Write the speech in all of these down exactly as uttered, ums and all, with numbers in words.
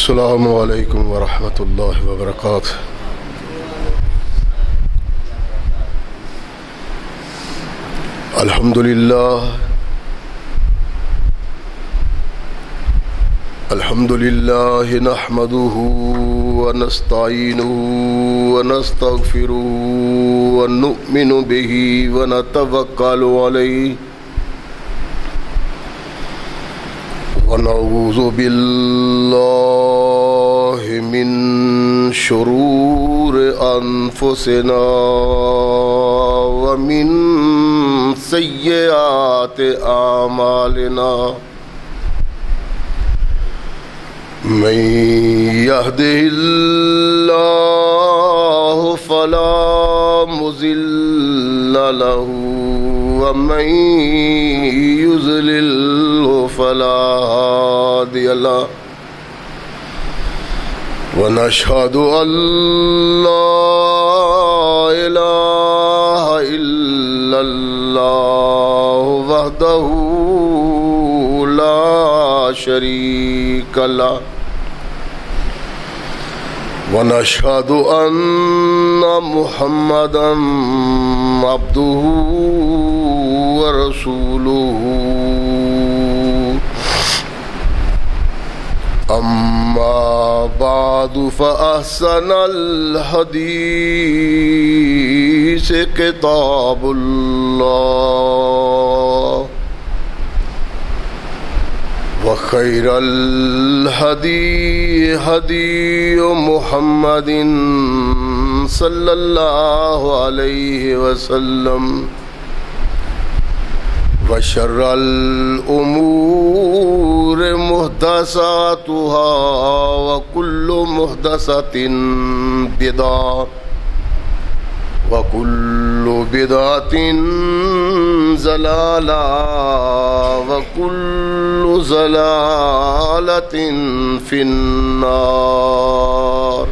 السلام علیکم ورحمۃ اللہ وبرکاتہ۔ الحمد للہ الحمد للہ نحمده ونستعینه ونستغفره ونؤمن به ونتوکل علیہ ونعوذ باللہ من شرور انفسنا ومن سیئات اعمالنا من يهده الله فلا مضل له ومن يضلل فلا هادي له ونشهد أن لا إله إلا الله وحده لا شريك له ونشهد أن محمدا عبده ورسوله أما بعد فأحسن الحديث كتاب الله وخير الهدي هدي محمد صلى الله عليه وسلم وشر الأمور محدثاتها وكل محدثة بدعة وكل بدعة ضلالة وكل ضلالة في النار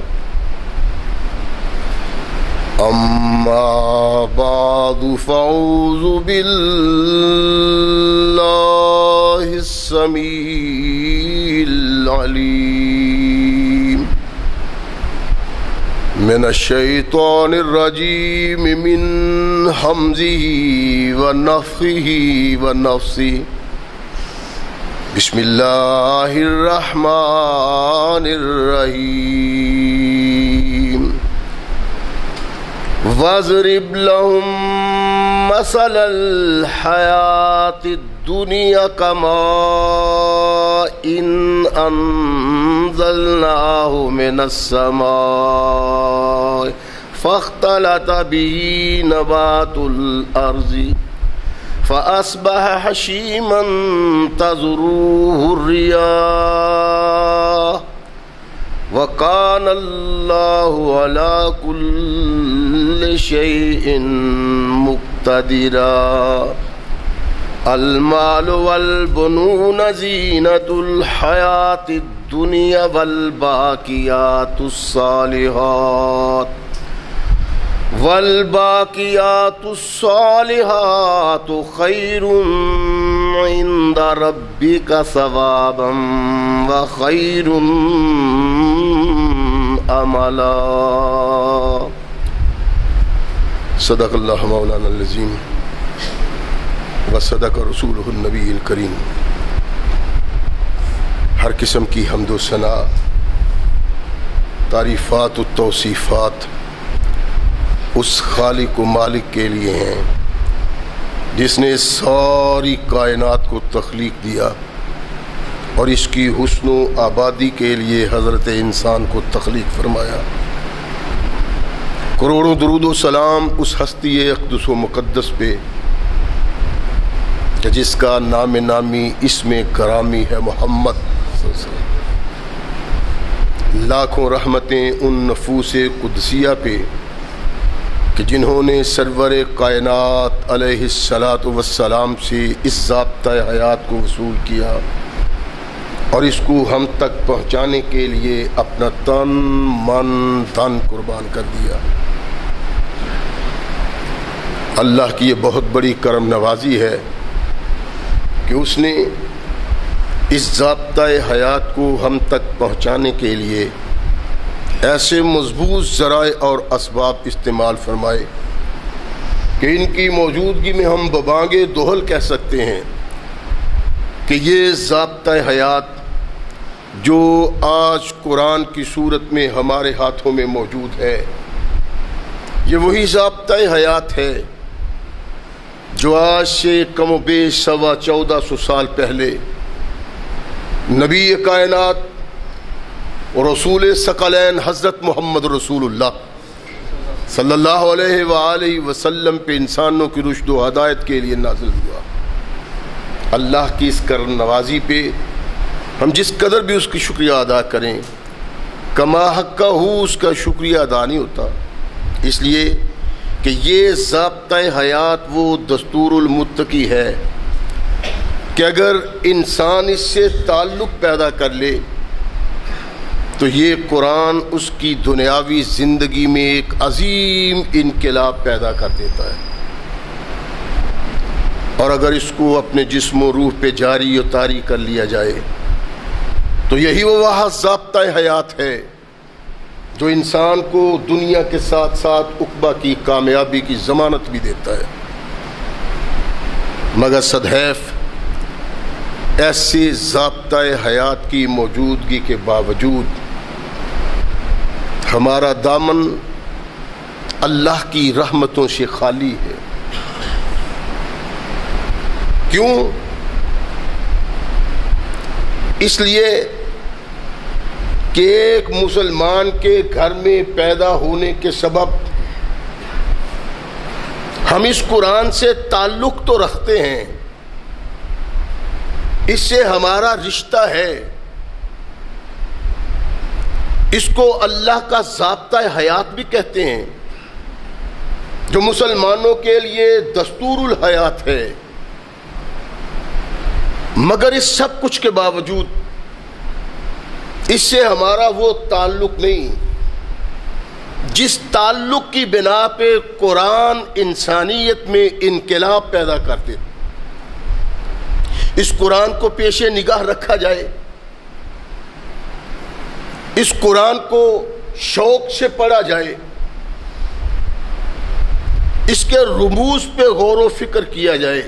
أما بعد فأعوذ بالله السميع العليم من الشيطان الرجيم من همزه ونفخه ونفثه بسم الله الرحمن الرحيم واضرب لهم مثل الحياة الدنيا كماء إن أنزلناه من السماء فاختلط به نبات الأرض فأصبح هشيما تذروه الرياح وكان الله على كل شيء مقتدرا المال والبنون زينة الحياة الدنيا والباقيات الصالحات والباقيات الصالحات خير عند ربك ثوابا وخير املا۔ صدق اللہ مولانا العظیم وصدق رسولہ النبی الکریم۔ ہر قسم کی حمد و ثنا، تعریفات و توصیفات اس خالق و مالک کے لیے ہیں جس نے ساری کائنات کو تخلیق دیا اور اس کی حسن و آبادی کے لیے حضرت انسان کو تخلیق فرمایا۔ کروڑوں درود و سلام اس ہستی اقدس و مقدس پہ کہ جس کا نام نامی اسم کرامی ہے محمد صلی اللہ علیہ وسلم۔ لاکھوں رحمتیں ان نفوس قدسیہ پہ کہ جنہوں نے سرور کائنات علیہ الصلاۃ والسلام سے اس ضابطۂ حیات کو وصول کیا اور اس کو ہم تک پہنچانے کے لیے اپنا تن من دھن قربان کر دیا۔ اللہ کی یہ بہت بڑی کرم نوازی ہے کہ اس نے اس ضابطۂ حیات کو ہم تک پہنچانے کے لیے ایسے مضبوط ذرائع اور اسباب استعمال فرمائے کہ ان کی موجودگی میں ہم ببانگِ دہل کہہ سکتے ہیں کہ یہ ضابطۂ حیات جو آج قرآن کی صورت میں ہمارے ہاتھوں میں موجود ہے، یہ وہی ضابطۂ حیات ہے جو آج سے کم و بیش سوا چودہ سو سال پہلے نبی کائنات اور رسول ثقلین حضرت محمد رسول اللہ صلی اللہ علیہ وآلہ وسلم پہ انسانوں کی رشد و ہدایت کے لیے نازل ہوا۔ اللہ کی اس کرم نوازی پہ ہم جس قدر بھی اس کی شکریہ ادا کریں، کما حق ہو اس کا شکریہ ادا نہیں ہوتا، اس لیے کہ یہ ضابطۂ حیات وہ دستور المتقی ہے کہ اگر انسان اس سے تعلق پیدا کر لے تو یہ قرآن اس کی دنیاوی زندگی میں ایک عظیم انقلاب پیدا کر دیتا ہے، اور اگر اس کو اپنے جسم و روح پہ جاری و طاری کر لیا جائے تو یہی وہ وہ ضابطۂ حیات ہے جو انسان کو دنیا کے ساتھ ساتھ عقبہ کی کامیابی کی ضمانت بھی دیتا ہے۔ مگر صدحیف ایسے ضابطۂ حیات کی موجودگی کے باوجود ہمارا دامن اللہ کی رحمتوں سے خالی ہے۔ کیوں؟ اس لیے کہ ایک مسلمان کے گھر میں پیدا ہونے کے سبب ہم اس قرآن سے تعلق تو رکھتے ہیں، اس سے ہمارا رشتہ ہے، اس کو اللہ کا ضابطۂ حیات بھی کہتے ہیں جو مسلمانوں کے لیے دستور الحیات ہے۔ مگر اس سب کچھ کے باوجود اس سے ہمارا وہ تعلق نہیں جس تعلق کی بنا پہ قرآن انسانیت میں انقلاب پیدا کرتے۔ اس قرآن کو پیش نگاہ رکھا جائے، اس قرآن کو شوق سے پڑھا جائے، اس کے رموز پہ غور و فکر کیا جائے،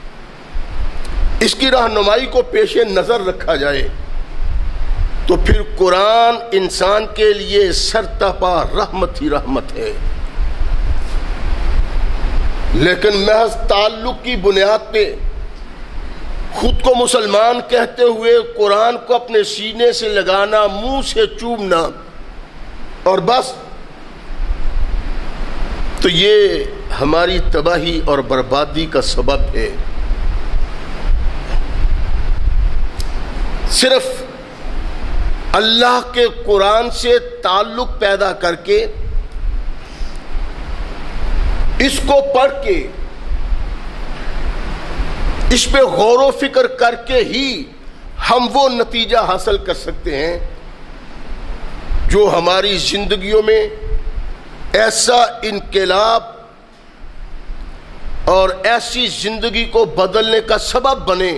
اس کی رہنمائی کو پیش نظر رکھا جائے تو پھر قرآن انسان کے لیے سرتاپا رحمت ہی رحمت ہے۔ لیکن محض تعلق کی بنیاد پہ خود کو مسلمان کہتے ہوئے قرآن کو اپنے سینے سے لگانا، منہ سے چومنا اور بس، تو یہ ہماری تباہی اور بربادی کا سبب ہے۔ صرف اللہ کے قرآن سے تعلق پیدا کر کے، اس کو پڑھ کے، اس پہ غور و فکر کر کے ہی ہم وہ نتیجہ حاصل کر سکتے ہیں جو ہماری زندگیوں میں ایسا انقلاب اور ایسی زندگی کو بدلنے کا سبب بنے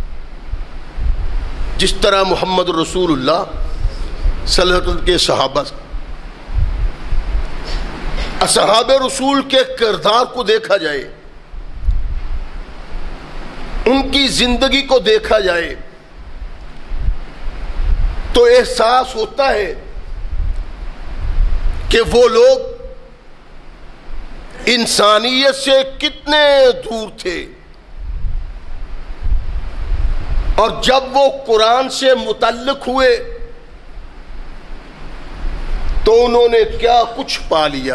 جس طرح محمد رسول اللہ صلی اللہ علیہ وسلم کے صحابہ اصحاب رسول کے کردار کو دیکھا جائے، ان کی زندگی کو دیکھا جائے تو احساس ہوتا ہے کہ وہ لوگ انسانیت سے کتنے دور تھے، اور جب وہ قرآن سے متعلق ہوئے تو انہوں نے کیا کچھ پا لیا۔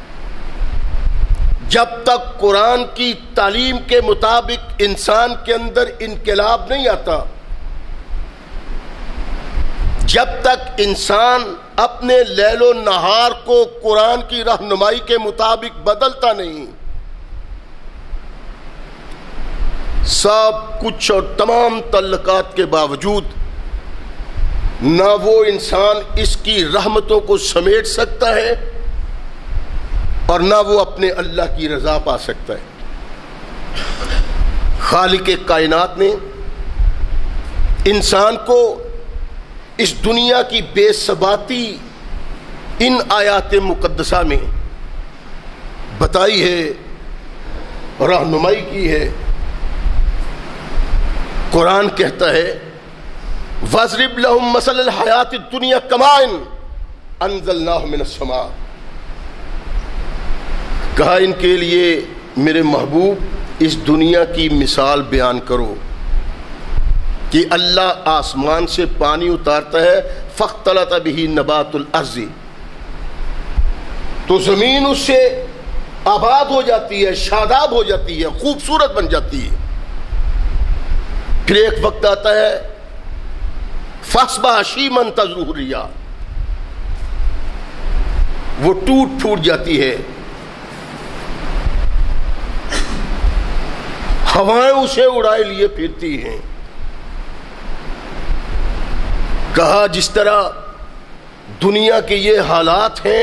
جب تک قرآن کی تعلیم کے مطابق انسان کے اندر انقلاب نہیں آتا، جب تک انسان اپنے لیل و نہار کو قرآن کی رہنمائی کے مطابق بدلتا نہیں، سب کچھ اور تمام تعلقات کے باوجود نہ وہ انسان اس کی رحمتوں کو سمیٹ سکتا ہے اور نہ وہ اپنے اللہ کی رضا پا سکتا ہے۔ خالق کائنات نے انسان کو اس دنیا کی بے ثباتی ان آیات مقدسہ میں بتائی ہے، رہنمائی کی ہے۔ قرآن کہتا ہے وَاضْرِبْ لَهُم مَثَلَ الْحَيَاةِ الدُّنْيَا كَمَاءٍ أَنزَلْنَاهُ مِنَ السَّمَاءِ، کہا ان کے لیے میرے محبوب اس دنیا کی مثال بیان کرو کہ اللہ آسمان سے پانی اتارتا ہے، فَاخْتَلَطَ بِهِ نَبَاتُ الْأَرْضِ، تو زمین اس سے آباد ہو جاتی ہے، شاداب ہو جاتی ہے، خوبصورت بن جاتی ہے۔ پھر ایک وقت آتا ہے فَأَصْبَحَ هَشِيمًا تَذْرُوهُ الرِّيَاحُ، وہ ٹوٹ پھوٹ جاتی ہے، ہوائیں اسے اڑائے لیے پھرتی ہیں۔ کہا جس طرح دنیا کے یہ حالات ہیں،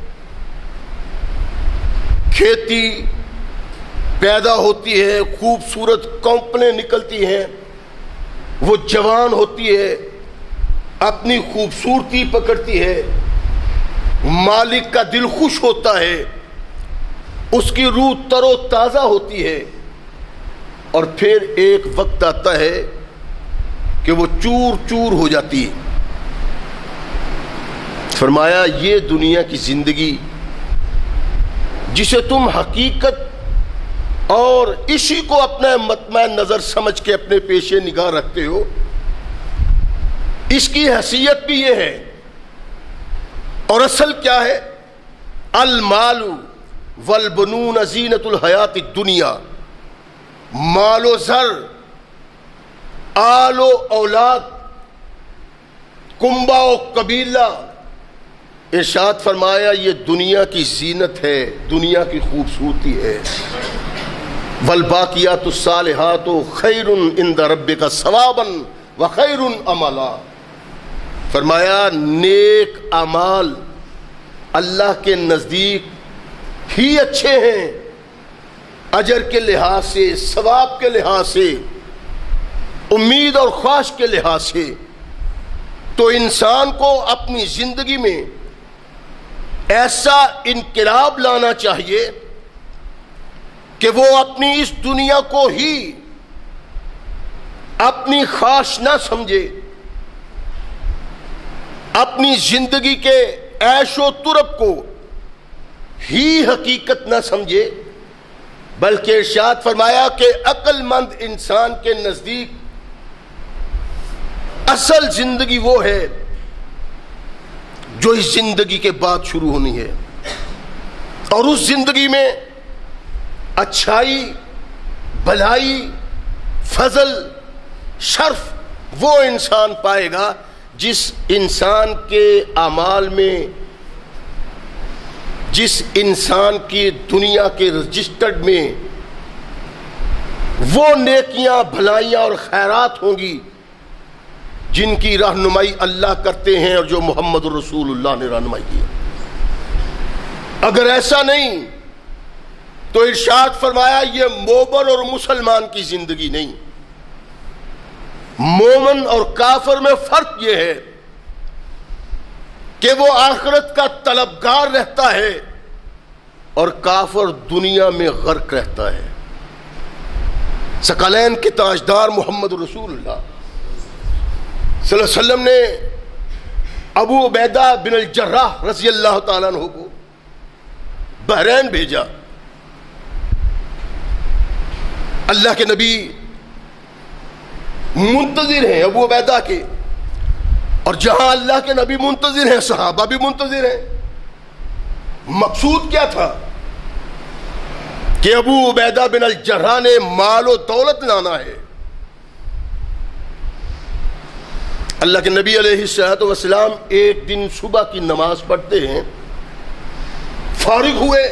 کھیتی پیدا ہوتی ہے، خوبصورت کونپلیں نکلتی ہیں، وہ جوان ہوتی ہے، اپنی خوبصورتی پکڑتی ہے، مالک کا دل خوش ہوتا ہے، اس کی روح تر و تازہ ہوتی ہے، اور پھر ایک وقت آتا ہے کہ وہ چور چور ہو جاتی ہے۔ فرمایا یہ دنیا کی زندگی جسے تم حقیقت اور اسی کو اپنا مطمع نظر سمجھ کے اپنے پیش نگاہ رکھتے ہو، اس کی حیثیت بھی یہ ہے، اور اصل کیا ہے؟ المال والبنون زینت الحیات الدنیا، مال و زر، آل و اولاد، کنبہ و قبیلہ، ارشاد فرمایا یہ دنیا کی زینت ہے، دنیا کی خوبصورتی ہے۔ والباقیات الصالحات خیر عند ربک ثوابا وخیر عملا، فرمایا نیک اعمال اللہ کے نزدیک ہی اچھے ہیں، اجر کے لحاظ سے، ثواب کے لحاظ سے، امید اور خواہش کے لحاظ سے۔ تو انسان کو اپنی زندگی میں ایسا انقلاب لانا چاہیے کہ وہ اپنی اس دنیا کو ہی اپنی خواہش نہ سمجھے، اپنی زندگی کے عیش و طرب کو ہی حقیقت نہ سمجھے، بلکہ ارشاد فرمایا کہ عقل مند انسان کے نزدیک اصل زندگی وہ ہے جو اس زندگی کے بعد شروع ہونی ہے، اور اس زندگی میں اچھائی، بھلائی، فضل، شرف وہ انسان پائے گا جس انسان کے اعمال میں، جس انسان کی دنیا کے رجسٹرڈ میں وہ نیکیاں، بھلائیاں اور خیرات ہوں گی جن کی رہنمائی اللہ کرتے ہیں اور جو محمد رسول اللہ نے رہنمائی کی۔ اگر ایسا نہیں تو ارشاد فرمایا یہ مومن اور مسلمان کی زندگی نہیں۔ مومن اور کافر میں فرق یہ ہے کہ وہ آخرت کا طلبگار رہتا ہے اور کافر دنیا میں غرق رہتا ہے۔ ثقلین کے تاجدار محمد رسول اللہ صلی اللہ علیہ وسلم نے ابو عبیدہ بن الجراح رضی اللہ تعالیٰ عنہ کو بحرین بھیجا۔ اللہ کے نبی منتظر ہیں ابو عبیدہ کے، اور جہاں اللہ کے نبی منتظر ہیں صحابہ بھی منتظر ہیں۔ مقصود کیا تھا کہ ابو عبیدہ بن الجراح نے مال و دولت لانا ہے۔ اللہ کے نبی علیہ الصلوۃ والسلام ایک دن صبح کی نماز پڑھتے ہیں، فارغ ہوئے،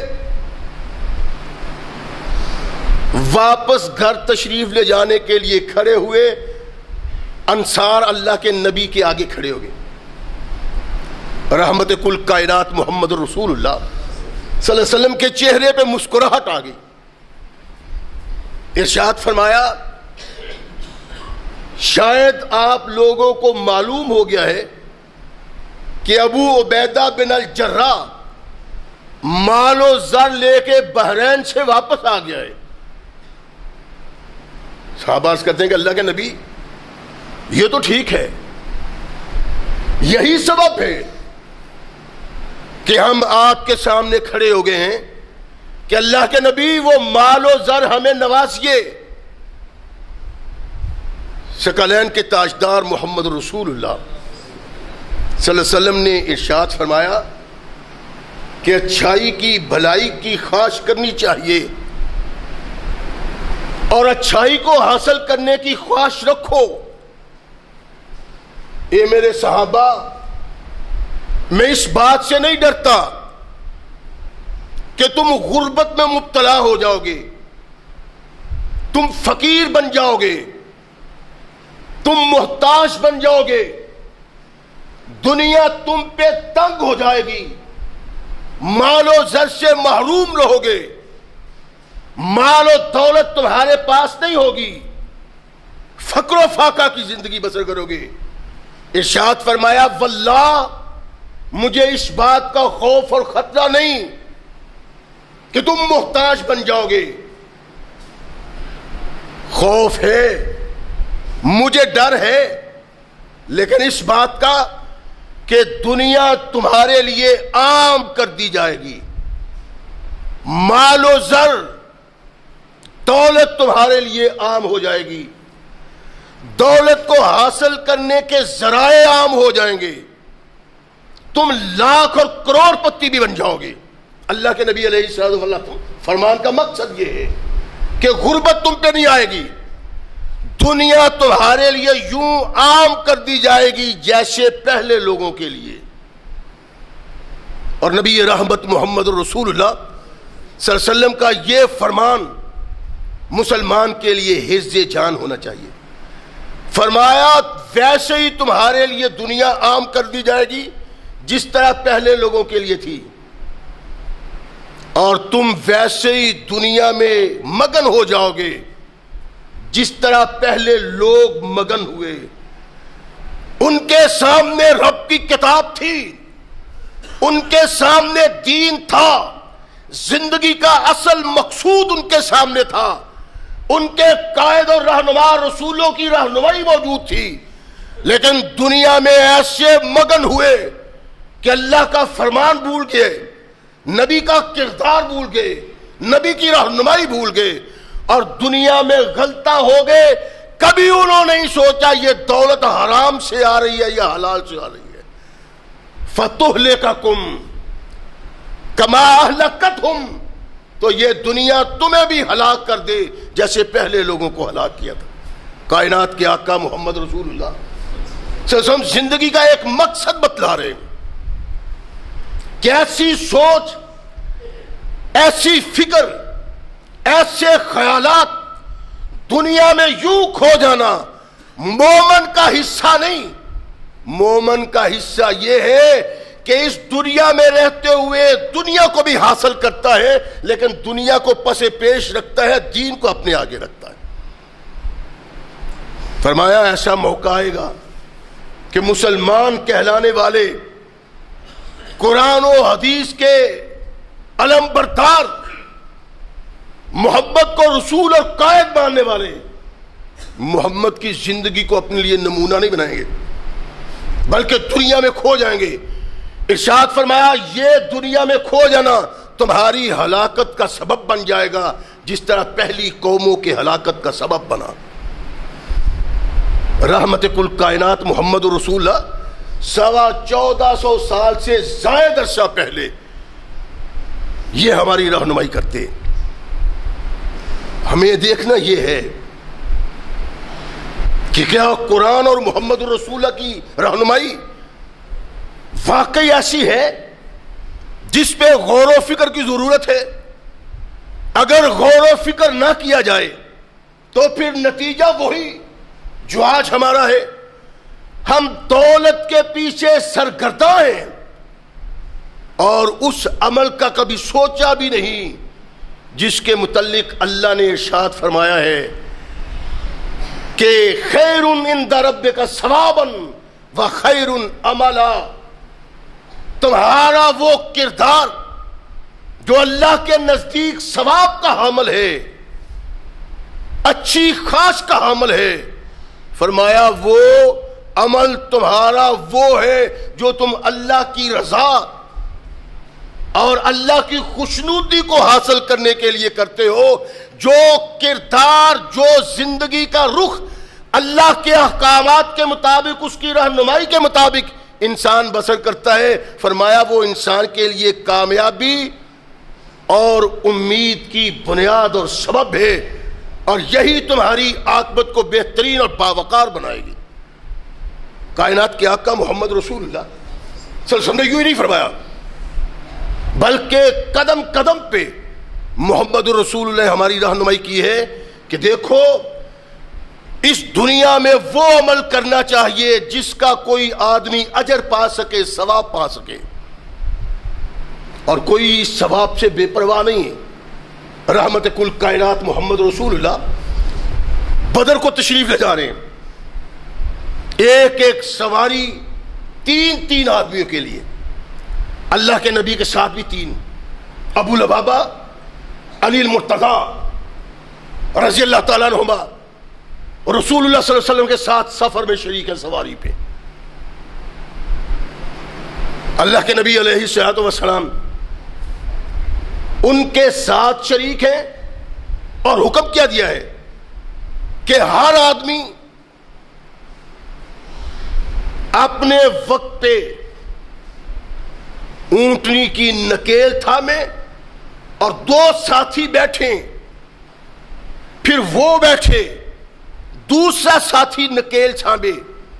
واپس گھر تشریف لے جانے کے لیے کھڑے ہوئے، انصار اللہ کے نبی کے آگے کھڑے ہو گئے۔ رحمت کل کائنات محمد رسول اللہ صلی اللہ علیہ وسلم کے چہرے پہ مسکراہٹ آ گئی۔ ارشاد فرمایا شاید آپ لوگوں کو معلوم ہو گیا ہے کہ ابو عبیدہ بن الجراح مال و زر لے کے بحرین سے واپس آ گیا ہے. صحابہ عرض کرتے ہیں کہ اللہ کے نبی یہ تو ٹھیک ہے, یہی سبب ہے کہ ہم آپ کے سامنے کھڑے ہو گئے ہیں کہ اللہ کے نبی وہ مال و زر ہمیں نوازیے. ثقلین کے تاجدار محمد رسول اللہ صلی اللہ علیہ وسلم نے ارشاد فرمایا کہ اچھائی کی بھلائی کی خواہش کرنی چاہیے اور اچھائی کو حاصل کرنے کی خواہش رکھو. اے میرے صحابہ, میں اس بات سے نہیں ڈرتا کہ تم غربت میں مبتلا ہو جاؤ گے, تم فقیر بن جاؤ گے, تم محتاج بن جاؤ گے, دنیا تم پہ تنگ ہو جائے گی, مال و زر سے محروم رہو گے, مال و دولت تمہارے پاس نہیں ہوگی, فقر و فاقہ کی زندگی بسر کرو گے. ارشاد فرمایا واللہ مجھے اس بات کا خوف اور خطرہ نہیں کہ تم محتاج بن جاؤ گے, خوف ہے, مجھے ڈر ہے, لیکن اس بات کا کہ دنیا تمہارے لیے عام کر دی جائے گی, مال و زر دولت تمہارے لیے عام ہو جائے گی, دولت کو حاصل کرنے کے ذرائع عام ہو جائیں گے, تم لاکھ اور کروڑ پتی بھی بن جاؤ گے. اللہ کے نبی علیہ الصلوۃ والسلام فرمان کا مقصد یہ ہے کہ غربت تم پہ نہیں آئے گی, دنیا تمہارے لیے یوں عام کر دی جائے گی جیسے پہلے لوگوں کے لیے. اور نبی رحمت محمد رسول اللہ صلی اللہ علیہ وسلم کا یہ فرمان مسلمان کے لیے حفظ جان ہونا چاہیے. فرمایا ویسے ہی تمہارے لیے دنیا عام کر دی جائے گی جس طرح پہلے لوگوں کے لیے تھی, اور تم ویسے ہی دنیا میں مگن ہو جاؤ گے جس طرح پہلے لوگ مگن ہوئے. ان کے سامنے رب کی کتاب تھی, ان کے سامنے دین تھا, زندگی کا اصل مقصود ان کے سامنے تھا, ان کے قائد اور رہنما رسولوں کی رہنمائی موجود تھی, لیکن دنیا میں ایسے مگن ہوئے کہ اللہ کا فرمان بھول گئے, نبی کا کردار بھول گئے, نبی کی رہنمائی بھول گئے, اور دنیا میں غلطہ ہو گئے. کبھی انہوں نے نہیں سوچا یہ دولت حرام سے آ رہی ہے یا حلال سے آ رہی ہے. فَتُهْلِكَكُمْ كَمَا أَهْلَكَتْهُمْ, تو یہ دنیا تمہیں بھی ہلاک کر دے جیسے پہلے لوگوں کو ہلاک کیا تھا. کائنات کے آقا محمد رسول اللہ صلی اللہ علیہ وسلم زندگی کا ایک مقصد بتلا رہے ہیں کہ ایسی سوچ, ایسی فکر, ایسے خیالات دنیا میں یوں کھو جانا مومن کا حصہ نہیں. مومن کا حصہ یہ ہے کہ اس دنیا میں رہتے ہوئے دنیا کو بھی حاصل کرتا ہے, لیکن دنیا کو پس پیش رکھتا ہے, دین کو اپنے آگے رکھتا ہے. فرمایا ایسا موقع آئے گا کہ مسلمان کہلانے والے, قرآن و حدیث کے علم بردار, محبت کو رسول اور قائد ماننے والے, محمد کی زندگی کو اپنے لیے نمونہ نہیں بنائیں گے بلکہ دنیا میں کھو جائیں گے. ارشاد فرمایا یہ دنیا میں کھو جانا تمہاری ہلاکت کا سبب بن جائے گا جس طرح پہلی قوموں کے ہلاکت کا سبب بنا. رحمت کل کائنات محمد رسول اللہ سوا چودہ سو سال سے زائد عرصہ پہلے یہ ہماری رہنمائی کرتے. ہمیں دیکھنا یہ ہے کہ کیا قرآن اور محمد رسول اللہ کی رہنمائی واقعی ایسی ہے جس پہ غور و فکر کی ضرورت ہے. اگر غور و فکر نہ کیا جائے تو پھر نتیجہ وہی جو آج ہمارا ہے. ہم دولت کے پیچھے سرگرداں ہیں اور اس عمل کا کبھی سوچا بھی نہیں جس کے متعلق اللہ نے ارشاد فرمایا ہے کہ خیر عند ربک ثوابا و خیر عملا، تمہارا وہ کردار جو اللہ کے نزدیک ثواب کا حامل ہے، اچھی خواہش کا حامل ہے، فرمایا وہ عمل تمہارا وہ ہے جو تم اللہ کی رضا اور اللہ کی خوشنودی کو حاصل کرنے کے لیے کرتے ہو۔ جو کردار، جو زندگی کا رخ اللہ کے احکامات کے مطابق، اس کی رہنمائی کے مطابق انسان بسر کرتا ہے، فرمایا وہ انسان کے لیے کامیابی اور امید کی بنیاد اور سبب ہے، اور یہی تمہاری عاقبت کو بہترین اور باوقار بنائے گی۔ کائنات کے آقا محمد رسول اللہ صلی اللہ علیہ وسلم نے یوں ہی نہیں فرمایا، بلکہ قدم قدم پہ محمد رسول اللہ ہماری رہنمائی کی ہے کہ دیکھو اس دنیا میں وہ عمل کرنا چاہیے جس کا کوئی آدمی اجر پا سکے، ثواب پا سکے، اور کوئی اس ثواب سے بے پرواہ نہیں ہے۔ رحمت کل کائنات محمد رسول اللہ بدر کو تشریف لے جا رہے ہیں، ایک ایک سواری تین تین آدمیوں کے لیے، اللہ کے نبی کے ساتھ بھی تین، ابو لبابہ، علی المرتضی رضی اللہ تعالیٰ عنہما، رسول اللہ صلی اللہ علیہ وسلم کے ساتھ سفر میں شریک ہے، سواری پہ۔ اللہ کے نبی علیہ الصلوۃ والسلام ان کے ساتھ شریک ہیں، اور حکم کیا دیا ہے کہ ہر آدمی اپنے وقت پہ اونٹنی کی نکیل تھامے اور دو ساتھی بیٹھیں، پھر وہ بیٹھے، دوسرا ساتھی نکیل چھانبے،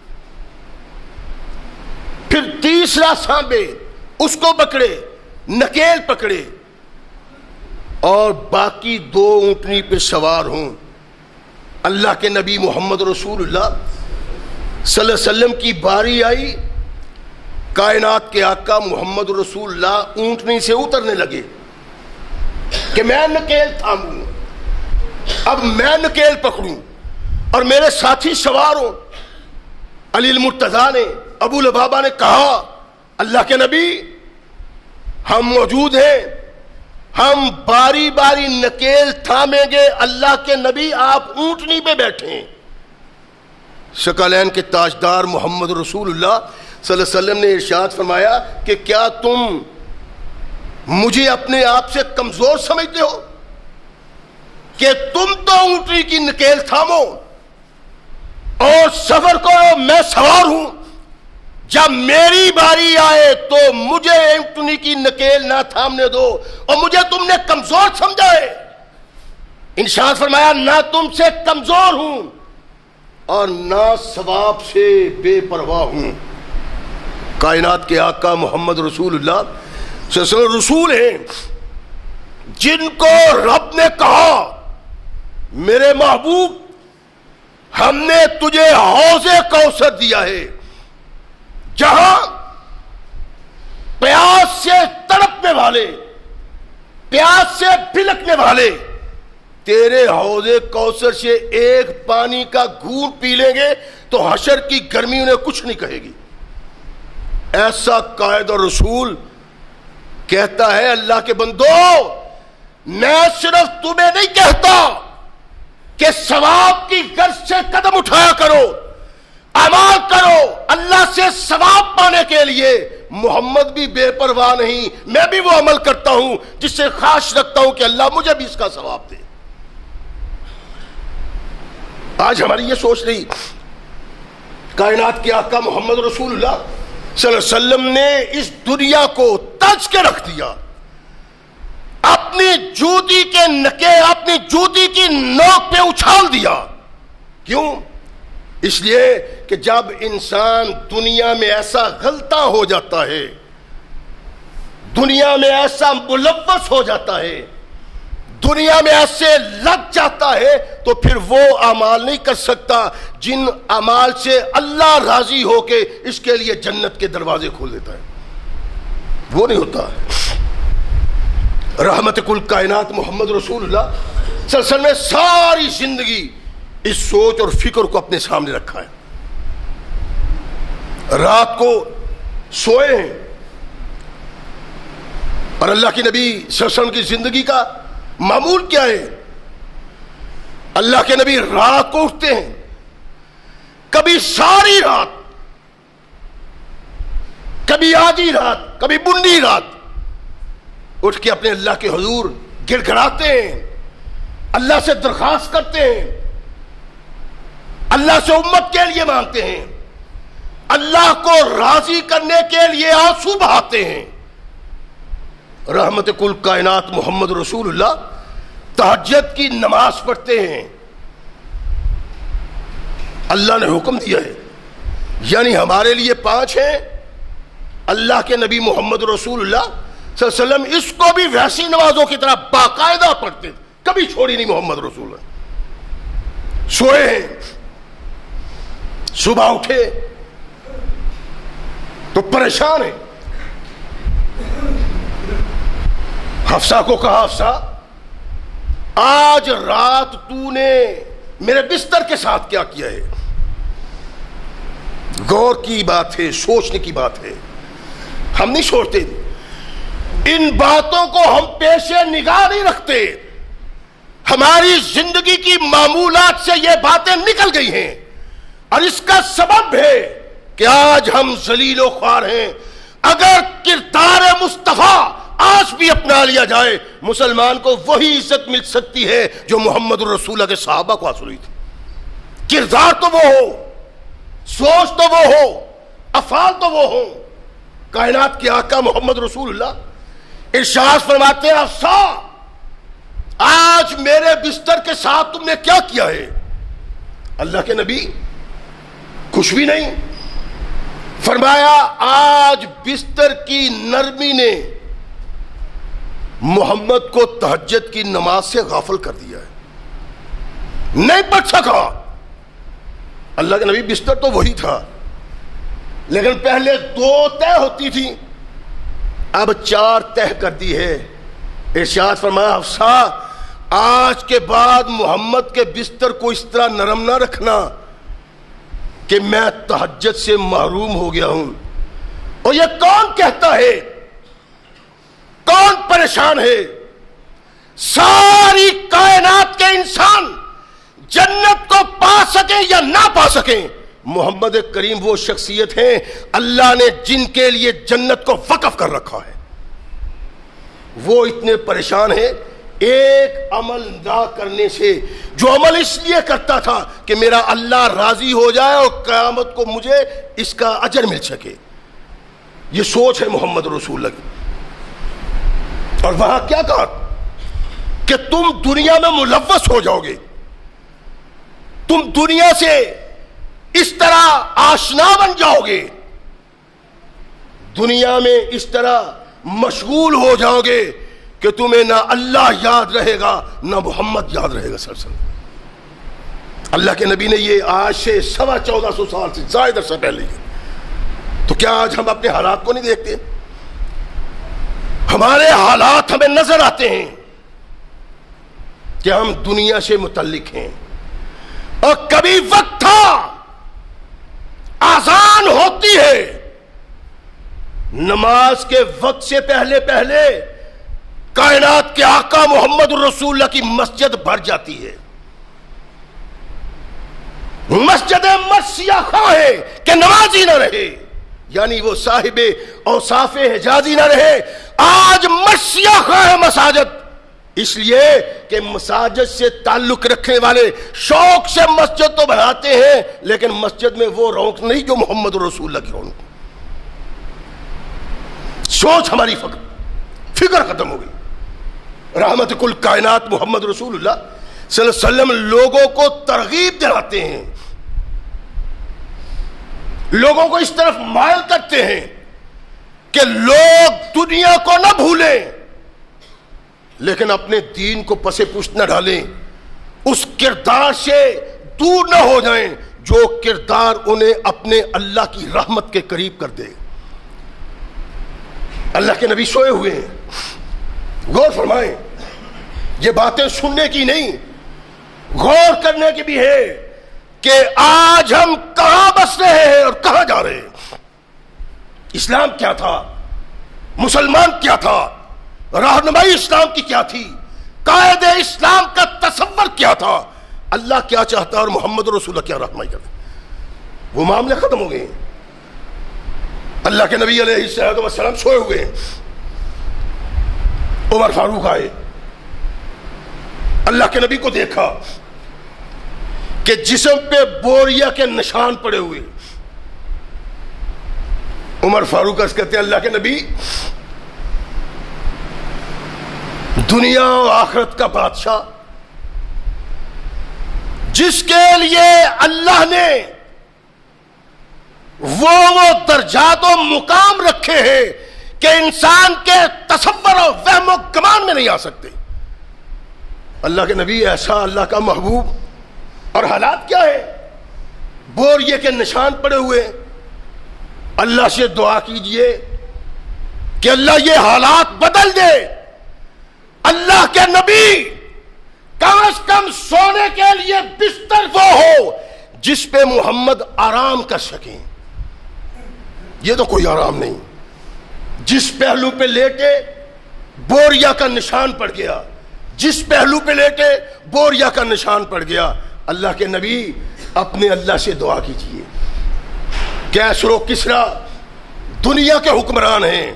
پھر تیسرا سانبے، اس کو پکڑے، نکیل پکڑے، اور باقی دو اونٹنی پہ سوار ہوں۔ اللہ کے نبی محمد رسول اللہ صلی اللہ علیہ وسلم کی باری آئی، کائنات کے آقا محمد رسول اللہ اونٹنی سے اترنے لگے کہ میں نکیل تھاموں، اب میں نکیل پکڑوں اور میرے ساتھی سوار ہوں۔ علی المرتضیٰ نے، ابو لبابہ نے کہا اللہ کے نبی ہم موجود ہیں، ہم باری باری نکیل تھامیں گے، اللہ کے نبی آپ اونٹنی پہ بیٹھیں۔ ثقلین کے تاجدار محمد رسول اللہ صلی اللہ علیہ وسلم نے ارشاد فرمایا کہ کیا تم مجھے اپنے آپ سے کمزور سمجھتے ہو کہ تم تو اونٹنی کی نکیل تھامو اور سفر کرو، میں سوار ہوں، جب میری باری آئے تو مجھے اونٹنی کی نکیل نہ تھامنے دو، اور مجھے تم نے کمزور سمجھا ہے۔ ارشاد فرمایا نہ تم سے کمزور ہوں اور نہ ثواب سے بے پرواہ ہوں۔ کائنات کے آقا محمد رسول اللہ صلی اللہ علیہ وسلم رسول ہیں جن کو رب نے کہا میرے محبوب ہم نے تجھے حوض کوثر دیا ہے، جہاں پیاس سے تڑپنے والے، پیاس سے بلکنے والے تیرے حوض کوثر سے ایک پانی کا گھونٹ پی لیں گے تو حشر کی گرمی انہیں کچھ نہیں کہے گی۔ ایسا قائد اور رسول کہتا ہے اللہ کے بندو میں صرف تمہیں نہیں کہتا کہ ثواب کی غرض سے قدم اٹھایا کرو، اعمال کرو اللہ سے ثواب پانے کے لیے، محمد بھی بے پرواہ نہیں، میں بھی وہ عمل کرتا ہوں جس سے خواہش رکھتا ہوں کہ اللہ مجھے بھی اس کا ثواب دے۔ آج ہماری یہ سوچ نہیں، کائنات کے آقا محمد رسول اللہ صلی اللہ علیہ وسلم نے اس دنیا کو تج کے رکھ دیا، اپنی جوتی کے نکے اپنی جوتی کی نوک پہ اچھال دیا۔ کیوں؟ اس لیے کہ جب انسان دنیا میں ایسا غلطاں ہو جاتا ہے، دنیا میں ایسا ملوث ہو جاتا ہے، دنیا میں ایسے لگ جاتا ہے، تو پھر وہ اعمال نہیں کر سکتا جن اعمال سے اللہ راضی ہو کے اس کے لیے جنت کے دروازے کھول دیتا ہے، وہ نہیں ہوتا۔ رحمت کل کائنات محمد رسول اللہ صلی اللہ علیہ وسلم نے ساری زندگی اس سوچ اور فکر کو اپنے سامنے رکھا ہے. رات کو سوئے ہیں اور اللہ کے نبی صلی اللہ علیہ وسلم کی زندگی کا معمول کیا ہے؟ اللہ کے نبی رات کو اٹھتے ہیں، کبھی ساری رات، کبھی آدھی رات، کبھی بنڈی رات اٹھ کے اپنے اللہ کے حضور گر گڑاتے ہیں، اللہ سے درخواست کرتے ہیں، اللہ سے امت کے لیے مانگتے ہیں، اللہ کو راضی کرنے کے لیے آنسو بہاتے ہیں. رحمت کل کائنات محمد رسول اللہ تہجد کی نماز پڑھتے ہیں. اللہ نے حکم دیا ہے، یعنی ہمارے لیے پانچ ہیں، اللہ کے نبی محمد رسول اللہ صلی اللہ علیہ وسلم اس کو بھی ویسی نمازوں کی طرح باقاعدہ پڑھتے تھے، کبھی چھوڑی نہیں محمد رسول اللہ. سوئے ہیں، صبح اٹھے تو پریشان ہیں. حفصہ کو کہا، حفصہ آج رات تو نے میرے بستر کے ساتھ کیا کیا ہے؟ غور کی بات ہے، سوچنے کی بات ہے. ہم نہیں سوچتے، ان باتوں کو ہم پیش نگاہ نہیں رکھتے. ہماری زندگی کی معمولات سے یہ باتیں نکل گئی ہیں، اور اس کا سبب ہے کہ آج ہم ذلیل و خوار ہیں. اگر کردار مصطفیٰ آج بھی اپنا لیا جائے، مسلمان کو وہی عزت مل سکتی ہے جو محمد الرسول اللہ کے صحابہ کو حاصل ہوئی تھی. کردار تو وہ ہو، سوچ تو وہ ہو، افعال تو وہ ہو. کائنات کے آقا محمد رسول اللہ ارشاد فرماتے ہیں، حفصہ آج میرے بستر کے ساتھ تم نے کیا کیا ہے؟ اللہ کے نبی کچھ بھی نہیں. فرمایا آج بستر کی نرمی نے محمد کو تہجد کی نماز سے غافل کر دیا ہے، نہیں پڑھ سکا. اللہ کے نبی بستر تو وہی تھا، لیکن پہلے دو طے ہوتی تھی، اب چار طے کر دی ہے. ارشاد فرمایا، حفصہ آج کے بعد محمد کے بستر کو اس طرح نرم نہ رکھنا کہ میں تہجد سے محروم ہو گیا ہوں. اور یہ کون کہتا ہے، کون پریشان ہے؟ ساری کائنات کے انسان جنت کو پا سکیں یا نہ پا سکیں، محمد کریم وہ شخصیت ہیں اللہ نے جن کے لیے جنت کو وقف کر رکھا ہے. وہ اتنے پریشان ہیں ایک عمل نہ کرنے سے، جو عمل اس لیے کرتا تھا کہ میرا اللہ راضی ہو جائے اور قیامت کو مجھے اس کا اجر مل سکے. یہ سوچ ہے محمد رسول اللہ کی. اور وہاں کیا کہا کہ تم دنیا میں ملوث ہو جاؤ گے، تم دنیا سے اس طرح آشنا بن جاؤ گے، دنیا میں اس طرح مشغول ہو جاؤ گے کہ تمہیں نہ اللہ یاد رہے گا نہ محمد یاد رہے گا. سر سر اللہ کے نبی نے یہ آج سے سوا چودہ سو سال سے زائد عرصہ پہلے. تو کیا آج ہم اپنے حالات کو نہیں دیکھتے؟ ہمارے حالات ہمیں نظر آتے ہیں کہ ہم دنیا سے متعلق ہیں. اور کبھی وقت تھا آذان ہوتی ہے، نماز کے وقت سے پہلے پہلے کائنات کے آقا محمد رسول اللہ کی مسجد بھر جاتی ہے. مسجد مرثیہ خواہ ہے کہ نمازی نہ رہے، یعنی وہ صاحب اوصاف حجازی نہ رہے. آج مرثیہ خواہ ہے مساجد، اس لیے کہ مساجد سے تعلق رکھنے والے شوق سے مسجد تو بناتے ہیں، لیکن مسجد میں وہ رونق نہیں جو محمد رسول اللہ کی رونق. سوچ ہماری فکر فکر ختم ہو گئی. رحمت کل کائنات محمد رسول اللہ صلی اللہ علیہ وسلم لوگوں کو ترغیب دلاتے ہیں، لوگوں کو اس طرف مائل کرتے ہیں کہ لوگ دنیا کو نہ بھولیں لیکن اپنے دین کو پسے پشت نہ ڈالیں، اس کردار سے دور نہ ہو جائیں جو کردار انہیں اپنے اللہ کی رحمت کے قریب کر دے. اللہ کے نبی سوئے ہوئے ہیں، غور فرمائیں، یہ باتیں سننے کی نہیں، غور کرنے کی بھی ہے کہ آج ہم کہاں بس رہے ہیں اور کہاں جا رہے ہیں. اسلام کیا تھا؟ مسلمان کیا تھا؟ رہنمائی اسلام کی کیا تھی؟ قائد اسلام کا تصور کیا تھا؟ اللہ کیا چاہتا اور محمد رسول اللہ کیا رہنمائی کرتا؟ وہ معاملے ختم ہو گئے. اللہ کے نبی علیہ الصلوۃ والسلام سوئے ہوئے ہیں. عمر فاروق آئے, اللہ کے نبی کو دیکھا کہ جسم پہ بوریا کے نشان پڑے ہوئے. عمر فاروق عرض کہتے ہیں اللہ کے نبی, دنیا و آخرت کا بادشاہ جس کے لیے اللہ نے وہ وہ درجات و مقام رکھے ہیں کہ انسان کے تصور و وہم و گمان میں نہیں آ سکتے. اللہ کے نبی ایسا اللہ کا محبوب, اور حالات کیا ہے؟ بوریے کے نشان پڑے ہوئے. اللہ سے دعا کیجئے کہ اللہ یہ حالات بدل دے. اللہ کے نبی کم از کم سونے کے لیے بستر وہ ہو جس پہ محمد آرام کر سکیں. یہ تو کوئی آرام نہیں. جس پہلو پہ لیٹے بوریا کا نشان پڑ گیا, جس پہلو پہ لیٹے بوریا کا نشان پڑ گیا. اللہ کے نبی اپنے اللہ سے دعا کیجئے. کیسر و کسرا دنیا کے حکمران ہیں.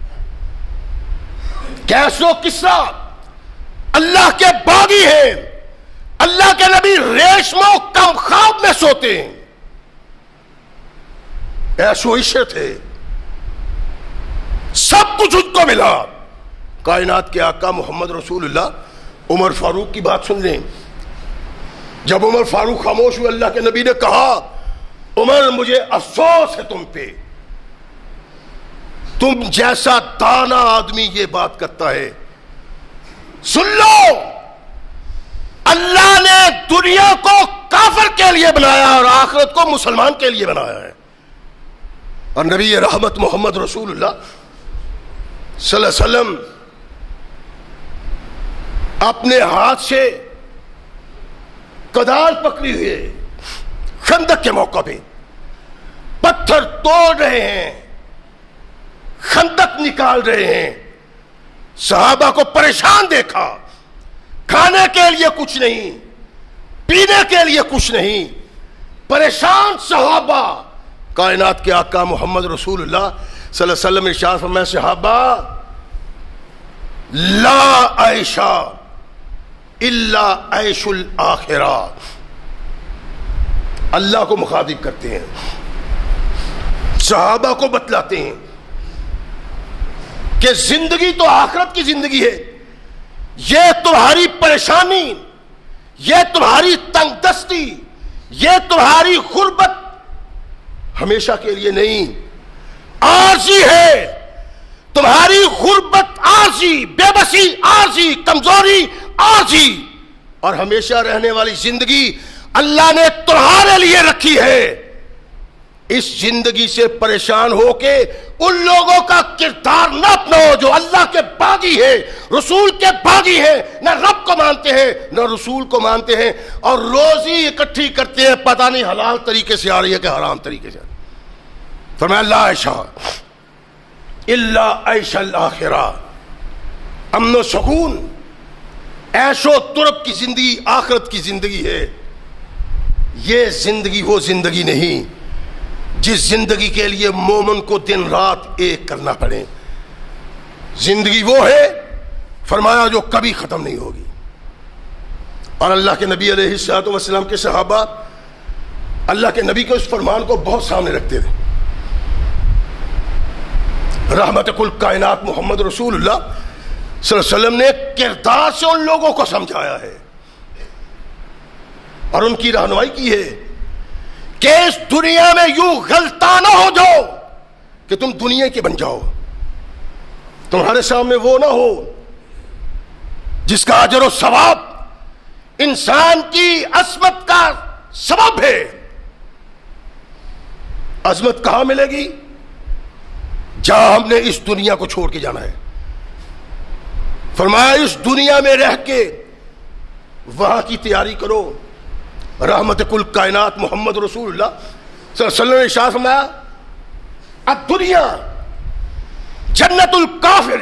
کیسر و کسرا اللہ کے باغی ہیں. اللہ کے نبی ریشم و کم خواب میں سوتے ہیں. ایسو عشرت ہے, سب کچھ ان کو ملا. کائنات کے آقا محمد رسول اللہ عمر فاروق کی بات سن لیں. جب عمر فاروق خاموش ہوئے, اللہ کے نبی نے کہا عمر مجھے افسوس ہے تم پہ, تم جیسا دانا آدمی یہ بات کرتا ہے. سن لو, اللہ نے دنیا کو کافر کے لیے بنایا اور آخرت کو مسلمان کے لیے بنایا ہے. اور نبی رحمت محمد رسول اللہ صلی اللہ علیہ وسلم اپنے ہاتھ سے کدال پکڑی ہوئے خندق کے موقع پہ پتھر توڑ رہے ہیں, خندق نکال رہے ہیں. صحابہ کو پریشان دیکھا, کھانے کے لیے کچھ نہیں, پینے کے لیے کچھ نہیں, پریشان صحابہ. کائنات کے آقا محمد رسول اللہ صلی اللہ علیہ وسلم ارشاد فرمایا صحابہ لا عیشا الا عیش الاخرہ. اللہ کو مخاطب کرتے ہیں, صحابہ کو بتلاتے ہیں کہ زندگی تو آخرت کی زندگی ہے. یہ تمہاری پریشانی, یہ تمہاری تنگ دستی, یہ تمہاری غربت ہمیشہ کے لیے نہیں, عارضی ہے. تمہاری غربت عارضی, بے بسی عارضی, کمزوری عارضی, اور ہمیشہ رہنے والی زندگی اللہ نے تمہارے لیے رکھی ہے. اس زندگی سے پریشان ہو کے ان لوگوں کا کردار نہ اپناؤ جو اللہ کے باغی ہیں, رسول کے باغی ہیں, نہ رب کو مانتے ہیں نہ رسول کو مانتے ہیں, اور روزی اکٹھی کرتے ہیں پتہ نہیں حلال طریقے سے آ رہی ہے کہ حرام طریقے سے. فرمایا لا عیشا الا عیش الاخرہ, امن و سکون, عیش و طرب کی زندگی آخرت کی زندگی ہے. یہ زندگی وہ زندگی نہیں جس زندگی کے لیے مومن کو دن رات ایک کرنا پڑے. زندگی وہ ہے فرمایا جو کبھی ختم نہیں ہوگی. اور اللہ کے نبی علیہ الصلوۃ والسلام کے صحابہ اللہ کے نبی کے اس فرمان کو بہت سامنے رکھتے تھے. رحمت کل کائنات محمد رسول اللہ صلی اللہ علیہ وسلم نے کردار سے ان لوگوں کو سمجھایا ہے اور ان کی رہنمائی کی ہے کہ اس دنیا میں یوں غلطانہ نہ ہو جاؤ کہ تم دنیا کے بن جاؤ. تمہارے سامنے وہ نہ ہو جس کا اجر و ثواب انسان کی عظمت کا سبب ہے. عظمت کہاں ملے گی؟ جہاں ہم نے اس دنیا کو چھوڑ کے جانا ہے. فرمایا اس دنیا میں رہ کے وہاں کی تیاری کرو. رحمت کل کائنات محمد رسول اللہ صلی اللہ علیہ وسلم نے ارشاد فرمایا الدنیا جنت الکافر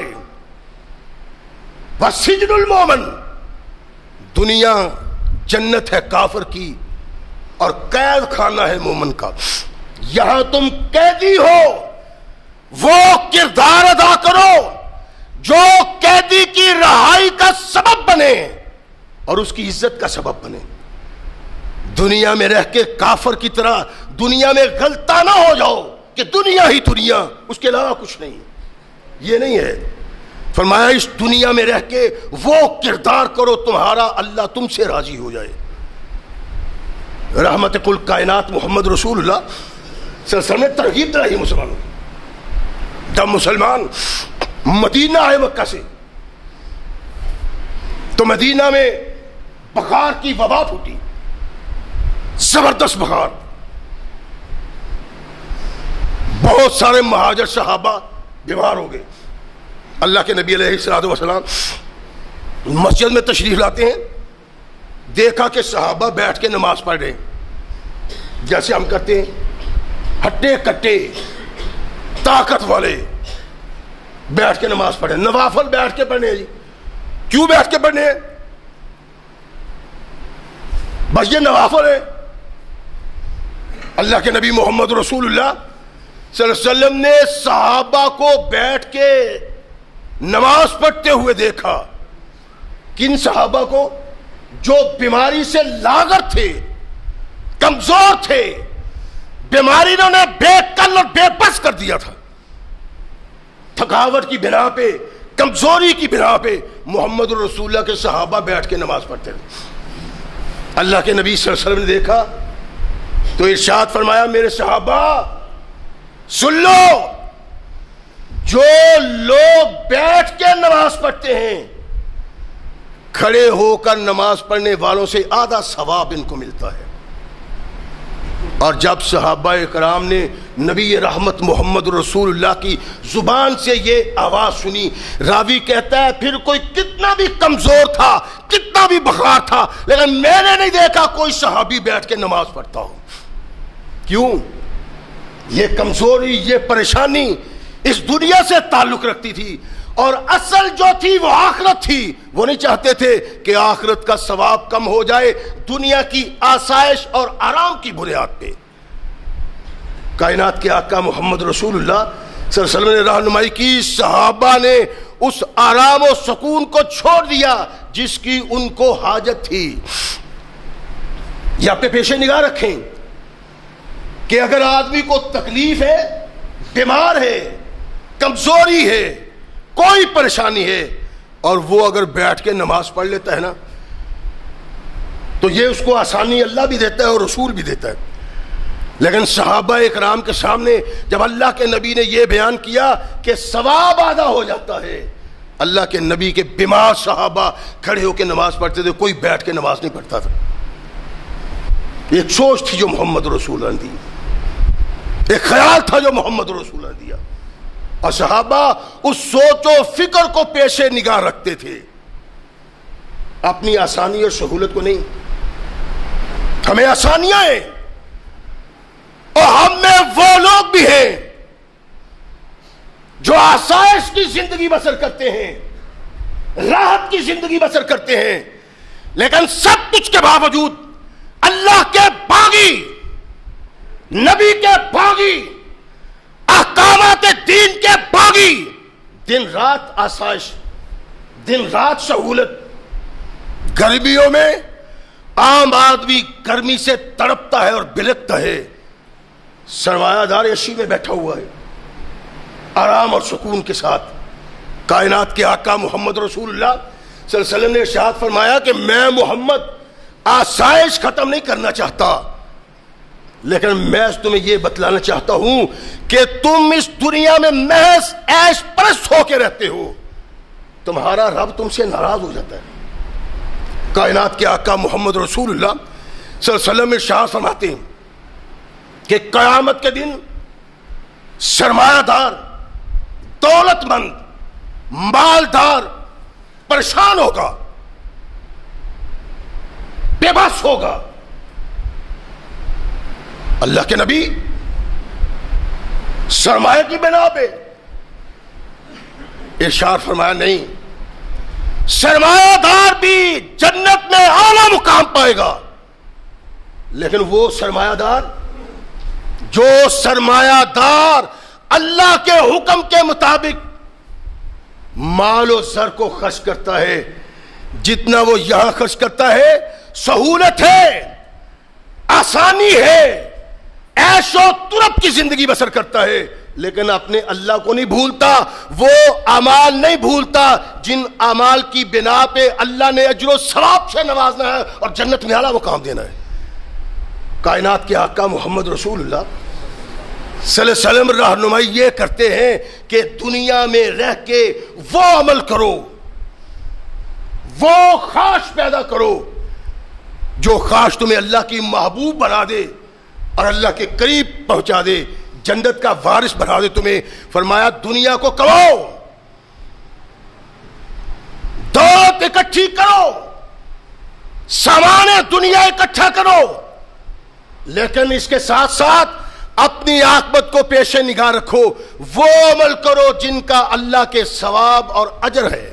وسجن المومن. دنیا جنت ہے کافر کی اور قید خانہ ہے مومن کا. یہاں تم قیدی ہو، وہ کردار ادا کرو جو قیدی کی رہائی کا سبب بنے اور اس کی عزت کا سبب بنے. دنیا میں رہ کے کافر کی طرح دنیا میں غلطہ نہ ہو جاؤ کہ دنیا ہی دنیا، اس کے علاوہ کچھ نہیں. یہ نہیں ہے. فرمایا اس دنیا میں رہ کے وہ کردار کرو تمہارا اللہ تم سے راضی ہو جائے. رحمت کل کائنات محمد رسول اللہ صلی اللہ علیہ وسلم نے ترغیب دلائی مسلمانوں. جب مسلمان مدینہ آئے مکہ سے تو مدینہ میں بخار کی وبا پھوٹی، زبردست بخار. بہت سارے مہاجر صحابہ بیمار ہو گئے. اللہ کے نبی علیہ الصلوۃ والسلام مسجد میں تشریف لاتے ہیں. دیکھا کہ صحابہ بیٹھ کے نماز پڑھ رہے ہیں جیسے ہم کرتے ہیں، ہٹے کٹے طاقت والے بیٹھ کے نماز پڑھے. نوافل بیٹھ کے پڑھنے. جی کیوں بیٹھ کے پڑھنے ہیں؟ بس یہ نوافل ہے. اللہ کے نبی محمد رسول اللہ صلی اللہ علیہ وسلم نے صحابہ کو بیٹھ کے نماز پڑھتے ہوئے دیکھا. کن صحابہ کو؟ جو بیماری سے لاغر تھے، کمزور تھے، بیماری نے انہیں بے کل اور بے بس کر دیا تھا. تھکاوٹ کی بنا پہ، کمزوری کی بنا پہ محمد رسول اللہ کے صحابہ بیٹھ کے نماز پڑھتے تھے. اللہ کے نبی صلی اللہ علیہ وسلم نے دیکھا تو ارشاد فرمایا میرے صحابہ سن لو، جو لوگ بیٹھ کے نماز پڑھتے ہیں کھڑے ہو کر نماز پڑھنے والوں سے آدھا ثواب ان کو ملتا ہے. اور جب صحابہ کرام نے نبی رحمت محمد رسول اللہ کی زبان سے یہ آواز سنی، راوی کہتا ہے پھر کوئی کتنا بھی کمزور تھا، کتنا بھی بخار تھا، لیکن میں نے نہیں دیکھا کوئی صحابی بیٹھ کے نماز پڑھتا ہو. کیوں؟ یہ کمزوری، یہ پریشانی اس دنیا سے تعلق رکھتی تھی، اور اصل جو تھی وہ آخرت تھی. وہ نہیں چاہتے تھے کہ آخرت کا ثواب کم ہو جائے دنیا کی آسائش اور آرام کی بنیاد پہ. کائنات کے آقا محمد رسول اللہ صلی اللہ علیہ وسلم نے رہنمائی کی. صحابہ نے اس آرام و سکون کو چھوڑ دیا جس کی ان کو حاجت تھی. یہ اپنے پیش نگاہ رکھیں کہ اگر آدمی کو تکلیف ہے، بیمار ہے، کمزوری ہے، کوئی پریشانی ہے، اور وہ اگر بیٹھ کے نماز پڑھ لیتا ہے نا تو یہ اس کو آسانی اللہ بھی دیتا ہے اور رسول بھی دیتا ہے. لیکن صحابہ اکرام کے سامنے جب اللہ کے نبی نے یہ بیان کیا کہ ثواب آدھا ہو جاتا ہے، اللہ کے نبی کے بیمار صحابہ کھڑے ہو کے نماز پڑھتے تھے، کوئی بیٹھ کے نماز نہیں پڑھتا تھا. ایک سوچ تھی جو محمد رسول اللہ نے دی، ایک خیال تھا جو محمد رسول اللہ نے دیا، اور صحابہ اس سوچ و فکر کو پیش نگاہ رکھتے تھے، اپنی آسانی اور سہولت کو نہیں. ہمیں آسانیاں ہیں اور ہم میں وہ لوگ بھی ہیں جو آسائش کی زندگی بسر کرتے ہیں، راحت کی زندگی بسر کرتے ہیں، لیکن سب کچھ کے باوجود اللہ کے باغی، نبی کے باغی، احکامات دین کے باغی، دن رات آسائش، دن رات سہولت. گرمیوں میں عام آدمی گرمی سے تڑپتا ہے اور بلکتا ہے، سرمایہ دار اے میں بیٹھا ہوا ہے آرام اور سکون کے ساتھ. کائنات کے آقا محمد رسول اللہ صلی اللہ علیہ وسلم نے ارشاد فرمایا کہ میں محمد آسائش ختم نہیں کرنا چاہتا، لیکن میں تمہیں یہ بتلانا چاہتا ہوں کہ تم اس دنیا میں محض عیش پرست ہو کے رہتے ہو، تمہارا رب تم سے ناراض ہو جاتا ہے. کائنات کے آقا محمد رسول اللہ صلی اللہ علیہ وسلم ارشاد فرماتے ہیں کہ قیامت کے دن سرمایہ دار، دولت مند، مالدار پریشان ہوگا، بے بس ہوگا. اللہ کے نبی سرمایہ کی بنا پہ ارشاد فرمایا نہیں، سرمایہ دار بھی جنت میں اعلیٰ مقام پائے گا، لیکن وہ سرمایہ دار جو سرمایہ دار اللہ کے حکم کے مطابق مال و زر کو خرچ کرتا ہے، جتنا وہ یہاں خرچ کرتا ہے سہولت ہے، آسانی ہے، عیش و طرب کی زندگی بسر کرتا ہے، لیکن اپنے اللہ کو نہیں بھولتا، وہ اعمال نہیں بھولتا جن اعمال کی بنا پہ اللہ نے اجر و ثواب سے نوازنا ہے اور جنت میں اعلیٰ مقام دینا ہے. کائنات کے آقا محمد رسول اللہ صلی اللہ علیہ وسلم رہنمائی یہ کرتے ہیں کہ دنیا میں رہ کے وہ عمل کرو، وہ خواہش پیدا کرو جو خواہش تمہیں اللہ کی محبوب بنا دے اور اللہ کے قریب پہنچا دے، جنت کا وارث بنا دے تمہیں. فرمایا دنیا کو کماؤ، دولت اکٹھی کرو، سامان دنیا اکٹھا کرو، لیکن اس کے ساتھ ساتھ اپنی عاقبت کو پیش نگاہ رکھو، وہ عمل کرو جن کا اللہ کے ثواب اور اجر ہے.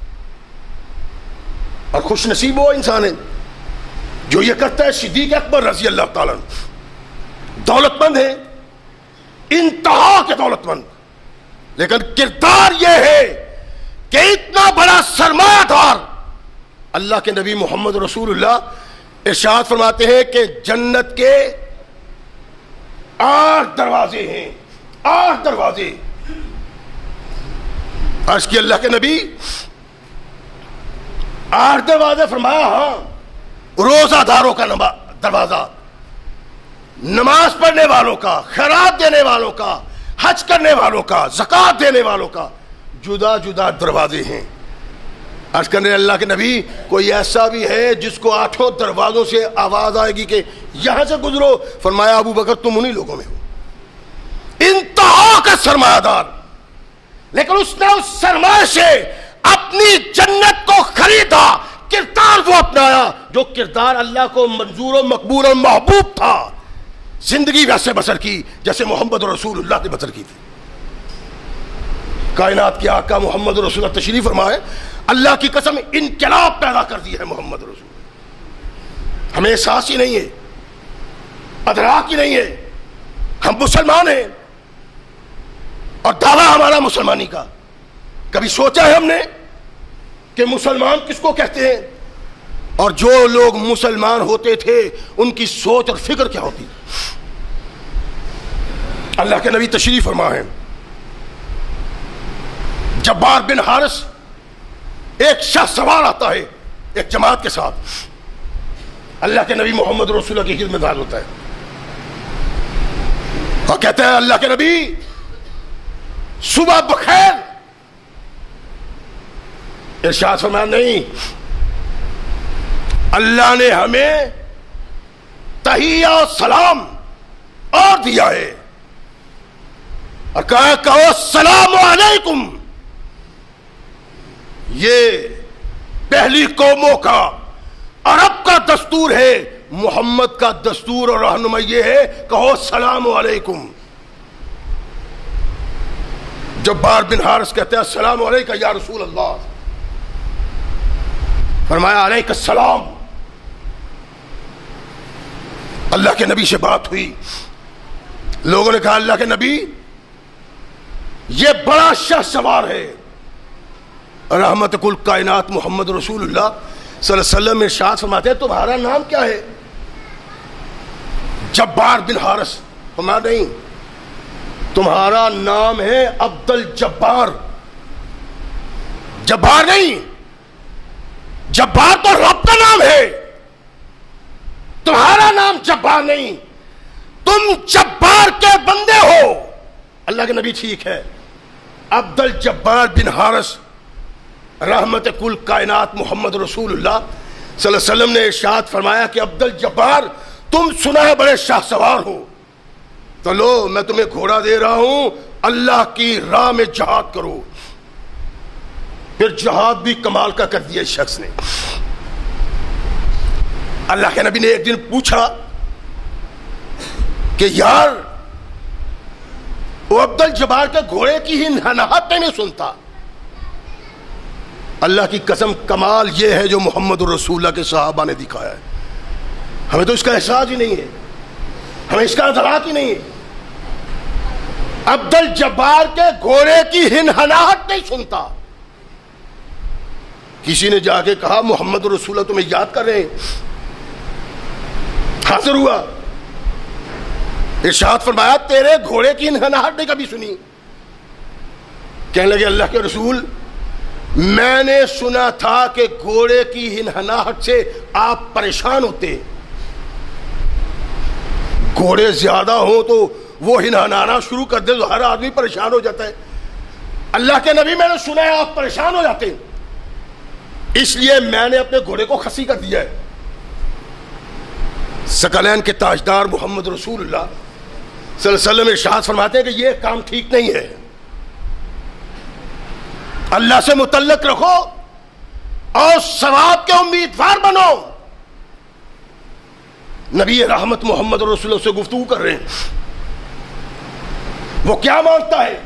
اور خوش نصیب وہ انسان ہے جو یہ کرتا ہے. صدیق اکبر رضی اللہ تعالیٰ دولت مند ہے، انتہا کے دولت مند، لیکن کردار یہ ہے کہ اتنا بڑا سرمایہ دار. اللہ کے نبی محمد رسول اللہ ارشاد فرماتے ہیں کہ جنت کے آٹھ دروازے ہیں، آٹھ دروازے. عرض کی اللہ کے نبی آٹھ دروازے؟ فرمایا ہاں، روزہ داروں کا دروازہ، نماز پڑھنے والوں کا، خیرات دینے والوں کا، حج کرنے والوں کا، زکوٰۃ دینے والوں کا، جدا جدا دروازے ہیں. عرض کرنے اللہ کے نبی کوئی ایسا بھی ہے جس کو آٹھوں دروازوں سے آواز آئے گی کہ یہاں سے گزرو؟ فرمایا ابو بکر تم انہی لوگوں میں ہو. انتہا کا سرمایہ دار، لیکن اس نے اس سرمایہ سے اپنی جنت کو خریدا، کردار وہ اپنایا جو کردار اللہ کو منظور و مقبول اور محبوب تھا. زندگی ویسے بسر کی جیسے محمد رسول اللہ نے بسر کی تھی. کائنات کے آقا محمد رسول اللہ تشریف فرمائے، اللہ کی قسم انقلاب پیدا کر دی ہے محمد رسول. ہمیں احساس ہی نہیں ہے، ادراک ہی نہیں ہے. ہم مسلمان ہیں اور دعویٰ ہمارا مسلمانی کا. کبھی سوچا ہے ہم نے کہ مسلمان کس کو کہتے ہیں اور جو لوگ مسلمان ہوتے تھے ان کی سوچ اور فکر کیا ہوتی؟ اللہ کے نبی تشریف فرما ہے، جبار بن حارث ایک شخص سوار آتا ہے ایک جماعت کے ساتھ، اللہ کے نبی محمد رسول اللہ کی خدمت حاضر ہوتا ہے اور کہتے ہیں اللہ کے نبی صبح بخیر. ارشاد فرمایا نہیں، اللہ نے ہمیں تحیہ و سلام اور دیا ہے اور کہا کہو السلام علیکم. یہ پہلی قوموں کا عرب کا دستور ہے، محمد کا دستور اور رہنمائی یہ ہے کہو السلام علیکم. جبار بن حارث کہتے ہیں السلام علیکم یا رسول اللہ. فرمایا علیک السلام. اللہ کے نبی سے بات ہوئی، لوگوں نے کہا اللہ کے نبی یہ بڑا شخص سوار ہے، رحمت کل کائنات محمد رسول اللہ صلی اللہ علیہ وسلم ارشاد فرماتے ہیں تمہارا نام کیا ہے؟ جبار بن حارث. فرمایا نہیں، تمہارا نام ہے عبد الجبار. جبار نہیں، جبار تو رب کا نام ہے، تمہارا نام جبار نہیں، تم جبار کے بندے ہو. اللہ کے نبی ٹھیک ہے، عبد الجبار بن حارث رحمت کل کائنات محمد رسول اللہ صلی اللہ علیہ وسلم نے ارشاد فرمایا کہ عبد الجبار تم سنا ہے بڑے شاہ سوار ہو، تو لو میں تمہیں گھوڑا دے رہا ہوں، اللہ کی راہ میں جہاد کرو. پھر جہاد بھی کمال کا کر دیا اس شخص نے. اللہ کے نبی نے ایک دن پوچھا کہ یار وہ عبد الجبار کے گھوڑے کی ہی نہناہٹ نہیں سنتا. اللہ کی قسم کمال یہ ہے جو محمد رسول اللہ کے صحابہ نے دکھایا ہے. ہمیں تو اس کا احساس ہی نہیں ہے, ہمیں اس کا ادراک ہی نہیں ہے. عبد الجبار کے گھوڑے کی ہنہناہٹ نہیں سنتا. کسی نے جا کے کہا محمد رسول اللہ تمہیں یاد کر رہے ہیں. حاضر ہوا, ارشاد فرمایا تیرے گھوڑے کی ہنہناہٹ نہیں کبھی سنی. کہنے لگے اللہ کے رسول میں نے سنا تھا کہ گھوڑے کی ہنہناہٹ سے آپ پریشان ہوتے, گھوڑے زیادہ ہوں تو وہ ہنہنانا شروع کر دے تو ہر آدمی پریشان ہو جاتا ہے. اللہ کے نبی میں نے سنا ہے آپ پریشان ہو جاتے, اس لیے میں نے اپنے گھوڑے کو خسی کر دیا ہے. ثقلین کے تاجدار محمد رسول اللہ صلی اللہ علیہ وسلم ارشاد فرماتے ہیں کہ یہ کام ٹھیک نہیں ہے, اللہ سے متعلق رکھو اور ثواب کے امیدوار بنو. نبی رحمت محمد رسول اللہ سے گفتگو کر رہے ہیں, وہ کیا مانگتا ہے؟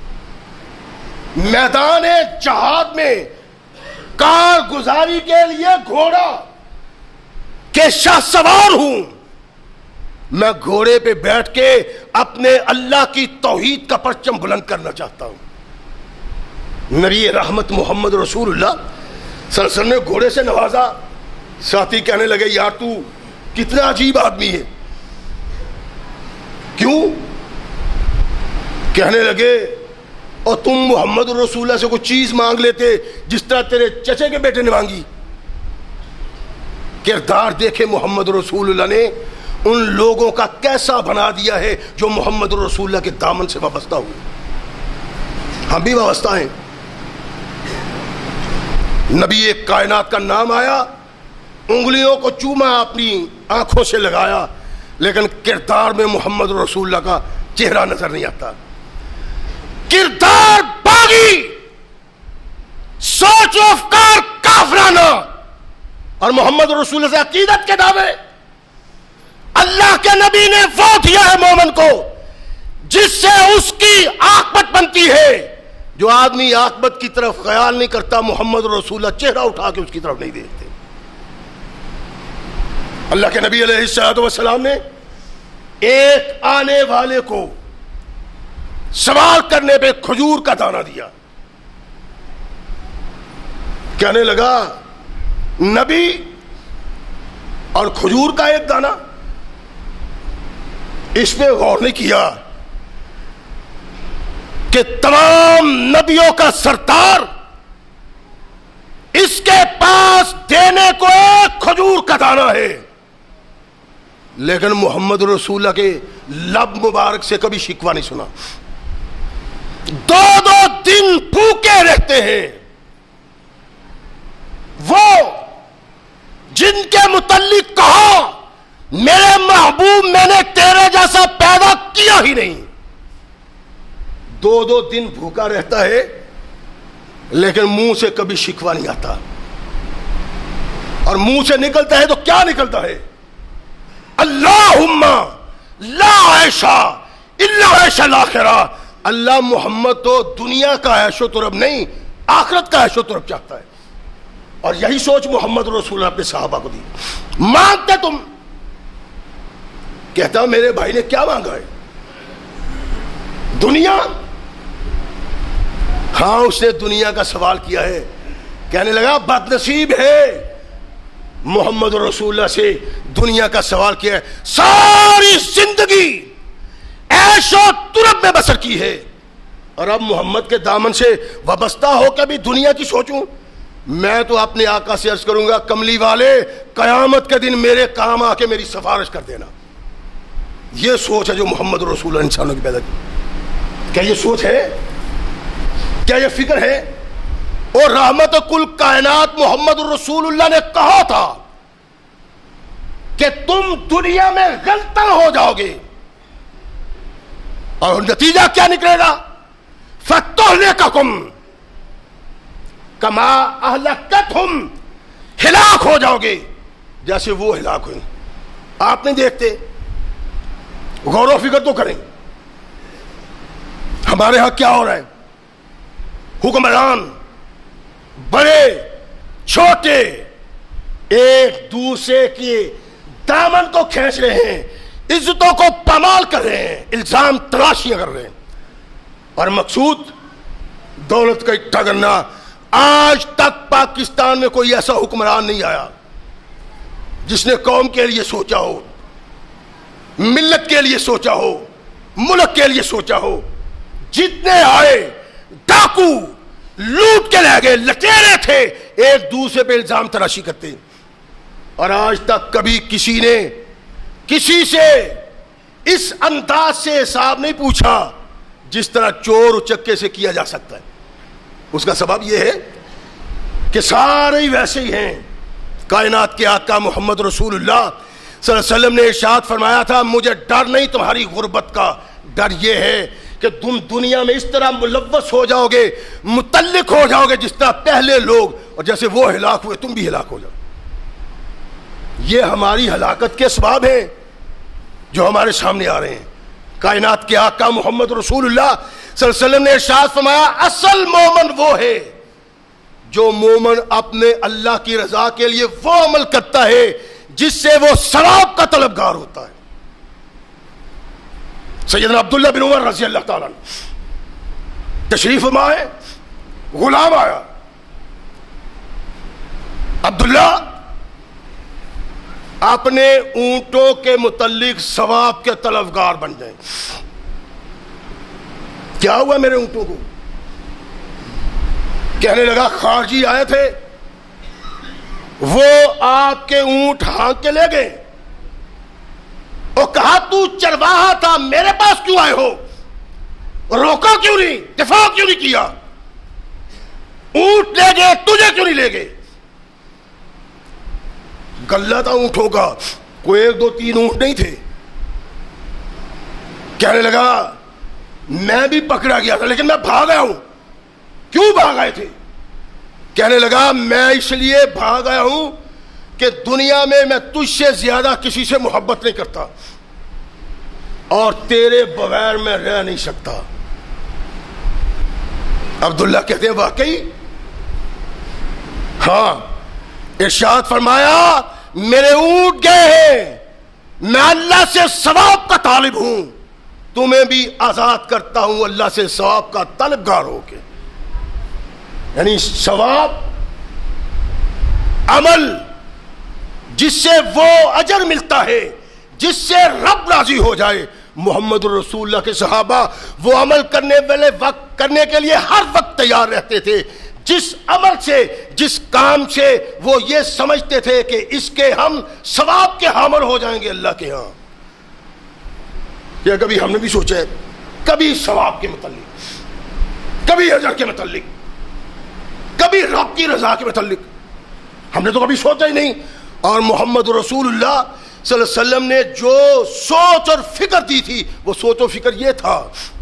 میدان جہاد میں کارگزاری کے لیے گھوڑا کہ شاہ سوار ہوں, میں گھوڑے پہ بیٹھ کے اپنے اللہ کی توحید کا پرچم بلند کرنا چاہتا ہوں. نبی رحمت محمد رسول اللہ صلی اللہ علیہ وسلم نے گھوڑے سے نوازا. ساتھی کہنے لگے یار تو کتنا عجیب آدمی ہے. کیوں؟ کہنے لگے اور تم محمد رسول اللہ سے کوئی چیز مانگ لیتے جس طرح تیرے چچے کے بیٹے نے مانگی. کردار دیکھے محمد رسول اللہ نے ان لوگوں کا کیسا بنا دیا ہے جو محمد رسول اللہ کے دامن سے وابستہ ہوئے. ہم بھی وابستہ ہیں. نبی ایک کائنات کا نام آیا, انگلیوں کو چوما, اپنی آنکھوں سے لگایا, لیکن کردار میں محمد رسول اللہ کا چہرہ نظر نہیں آتا. کردار باغی, سوچ و افکار کافرانہ, اور محمد رسول اللہ سے عقیدت کے دعوے. اللہ کے نبی نے وہ دیا ہے مومن کو جس سے اس کی عاقبت بنتی ہے. جو آدمی عاقبت کی طرف خیال نہیں کرتا, محمد رسول اللہ چہرہ اٹھا کے اس کی طرف نہیں دیکھتے. اللہ کے نبی علیہ الصلوۃ والسلام نے ایک آنے والے کو سوال کرنے پہ کھجور کا دانہ دیا. کہنے لگا نبی اور کھجور کا ایک دانہ, اس پہ غور نہیں کیا کہ تمام نبیوں کا سردار اس کے پاس دینے کو ایک کھجور کا دانہ ہے, لیکن محمد رسول اللہ کے لب مبارک سے کبھی شکوہ نہیں سنا. دو دو دن بھوکے رہتے ہیں. وہ جن کے متعلق کہا میرے محبوب میں نے تیرے جیسا پیدا کیا ہی نہیں, دو دو دن بھوکا رہتا ہے لیکن منہ سے کبھی شکوہ نہیں آتا. اور منہ سے نکلتا ہے تو کیا نکلتا ہے؟ اللہم لا عیش الا عیش الاخرہ. اللہ محمد تو دنیا کا عیش و طرب نہیں, آخرت کا عیش و طرب چاہتا ہے. اور یہی سوچ محمد رسول اللہ اپنے صحابہ کو دی. مانگتے تم؟ کہتا میرے بھائی نے کیا مانگا ہے؟ دنیا. ہاں اس نے دنیا کا سوال کیا ہے. کہنے لگا بد نصیب ہے, محمد رسول اللہ سے دنیا کا سوال کیا ہے. ساری زندگی عیش و طرب میں بسر کی ہے, اور اب محمد کے دامن سے وابستہ ہو کے بھی دنیا کی سوچوں. میں تو اپنے آقا سے عرض کروں گا کملی والے قیامت کے دن میرے کام آ کے میری سفارش کر دینا. یہ سوچ ہے جو محمد رسول اللہ انسانوں کی پیدا کی. کیا یہ سوچ ہے؟ کیا یہ فکر ہے؟ اور رحمت کل کائنات محمد رسول اللہ نے کہا تھا کہ تم دنیا میں غلطاں ہو جاؤ گے, اور نتیجہ کیا نکلے گا؟ فَتُهْلِكَكُمْ كَمَا أَهْلَكَتْهُمْ, ہلاک ہو جاؤ گے جیسے وہ ہلاک ہوئے. آپ نہیں دیکھتے؟ غور و فکر تو کریں. ہمارے ہاں کیا ہو رہا ہے؟ حکمران بڑے چھوٹے ایک دوسرے کی دامن کو کھینچ رہے ہیں, عزتوں کو پامال کر رہے ہیں, الزام تراشیاں کر رہے ہیں, اور مقصود دولت کا اکٹھا کرنا. آج تک پاکستان میں کوئی ایسا حکمران نہیں آیا جس نے قوم کے لیے سوچا ہو, ملت کے لیے سوچا ہو, ملک کے لیے سوچا ہو. جتنے آئے ڈاکو لوٹ کے لے گئے, لٹیرے تھے, ایک دوسرے پہ الزام تراشی کرتے. اور آج تک کبھی کسی نے کسی سے اس انداز سے حساب نہیں پوچھا جس طرح چور اچکے سے کیا جا سکتا ہے. اس کا سبب یہ ہے کہ سارے ویسے ہی ہیں. کائنات کے آقا محمد رسول اللہ صلی اللہ علیہ وسلم نے ارشاد فرمایا تھا, مجھے ڈر نہیں تمہاری غربت کا, ڈر یہ ہے کہ تم دنیا میں اس طرح ملوث ہو جاؤ گے, متعلق ہو جاؤ گے جس طرح پہلے لوگ, اور جیسے وہ ہلاک ہوئے تم بھی ہلاک ہو جاؤ. یہ ہماری ہلاکت کے اسباب ہیں جو ہمارے سامنے آ رہے ہیں. کائنات کے آقا محمد رسول اللہ صلی اللہ علیہ وسلم نے ارشاد فرمایا, اصل مومن وہ ہے جو مومن اپنے اللہ کی رضا کے لیے وہ عمل کرتا ہے جس سے وہ ثواب کا طلبگار ہوتا ہے. سیدنا عبداللہ بن عمر رضی اللہ تعالیٰ عنہ تشریف فرمائے, غلام آیا. عبداللہ اپنے اونٹوں کے متعلق ثواب کے طلبگار بن جائیں. کیا ہوا میرے اونٹوں کو؟ کہنے لگا خارجی آئے تھے, وہ آپ کے اونٹ ہانک کے لے گئے, اور کہا تو چرواہا تھا, میرے پاس کیوں آئے ہو, روکا کیوں نہیں, دفاع کیوں نہیں کیا, اونٹ لے گئے تجھے کیوں نہیں لے گئے؟ گلہ تھا اونٹوں کا, کوئی ایک دو تین اونٹ نہیں تھے. کہنے لگا میں بھی پکڑا گیا تھا لیکن میں بھاگ آیا ہوں. کیوں بھاگ آئے تھے؟ کہنے لگا میں اس لیے بھاگ آیا ہوں کہ دنیا میں میں تجھ سے زیادہ کسی سے محبت نہیں کرتا, اور تیرے بغیر میں رہ نہیں سکتا. عبداللہ کہتے ہیں واقعی ہاں. ارشاد فرمایا میرے اونٹ گئے ہیں, میں اللہ سے ثواب کا طالب ہوں, تمہیں بھی آزاد کرتا ہوں اللہ سے ثواب کا طلبگار ہو کے. یعنی ثواب عمل جس سے وہ اجر ملتا ہے جس سے رب راضی ہو جائے. محمد رسول اللہ کے صحابہ وہ عمل کرنے والے وقت کرنے کے لیے ہر وقت تیار رہتے تھے جس عمل سے, جس کام سے وہ یہ سمجھتے تھے کہ اس کے ہم ثواب کے حامل ہو جائیں گے اللہ کے ہاں. یہ کبھی ہم نے بھی سوچا ہے؟ کبھی ثواب کے متعلق, کبھی اجر کے متعلق, کبھی رب کی رضا کے متعلق ہم نے تو کبھی سوچا ہی نہیں. اور محمد رسول اللہ صلی اللہ علیہ وسلم نے جو سوچ اور فکر دی تھی, وہ سوچ و فکر یہ تھا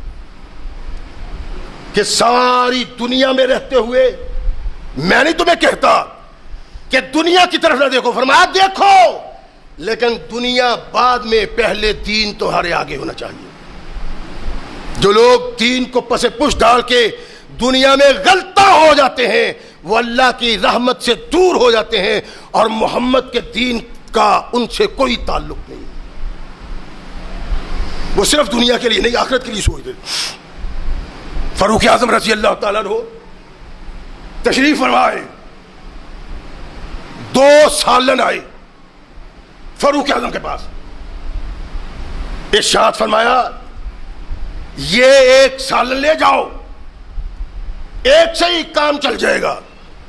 کہ ساری دنیا میں رہتے ہوئے, میں نہیں تمہیں کہتا کہ دنیا کی طرف نہ دیکھو, فرمایا دیکھو لیکن دنیا بعد میں, پہلے دین تمہارے آگے ہونا چاہیے. جو لوگ دین کو پس پش ڈال کے دنیا میں غلطہ ہو جاتے ہیں وہ اللہ کی رحمت سے دور ہو جاتے ہیں, اور محمد کے دین کا ان سے کوئی تعلق نہیں. وہ صرف دنیا کے لیے نہیں, آخرت کے لیے سوچتے. فاروق اعظم رضی اللہ تعالیٰ عنہ تشریف فرمائے, دو سالن آئے فاروق اعظم کے پاس. ارشاد فرمایا یہ ایک سالن لے جاؤ, ایک سے ہی کام چل جائے گا.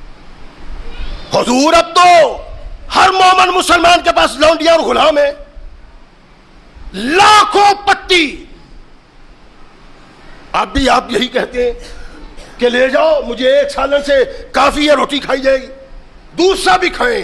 حضور اب تو ہر مومن مسلمان کے پاس لونڈیاں اور غلام ہیں, لاکھوں پتی. اب بھی آپ یہی کہتے ہیں کہ لے جاؤ, مجھے ایک سالن سے کافی ہے, روٹی کھائی جائے گی, دوسرا بھی کھائیں.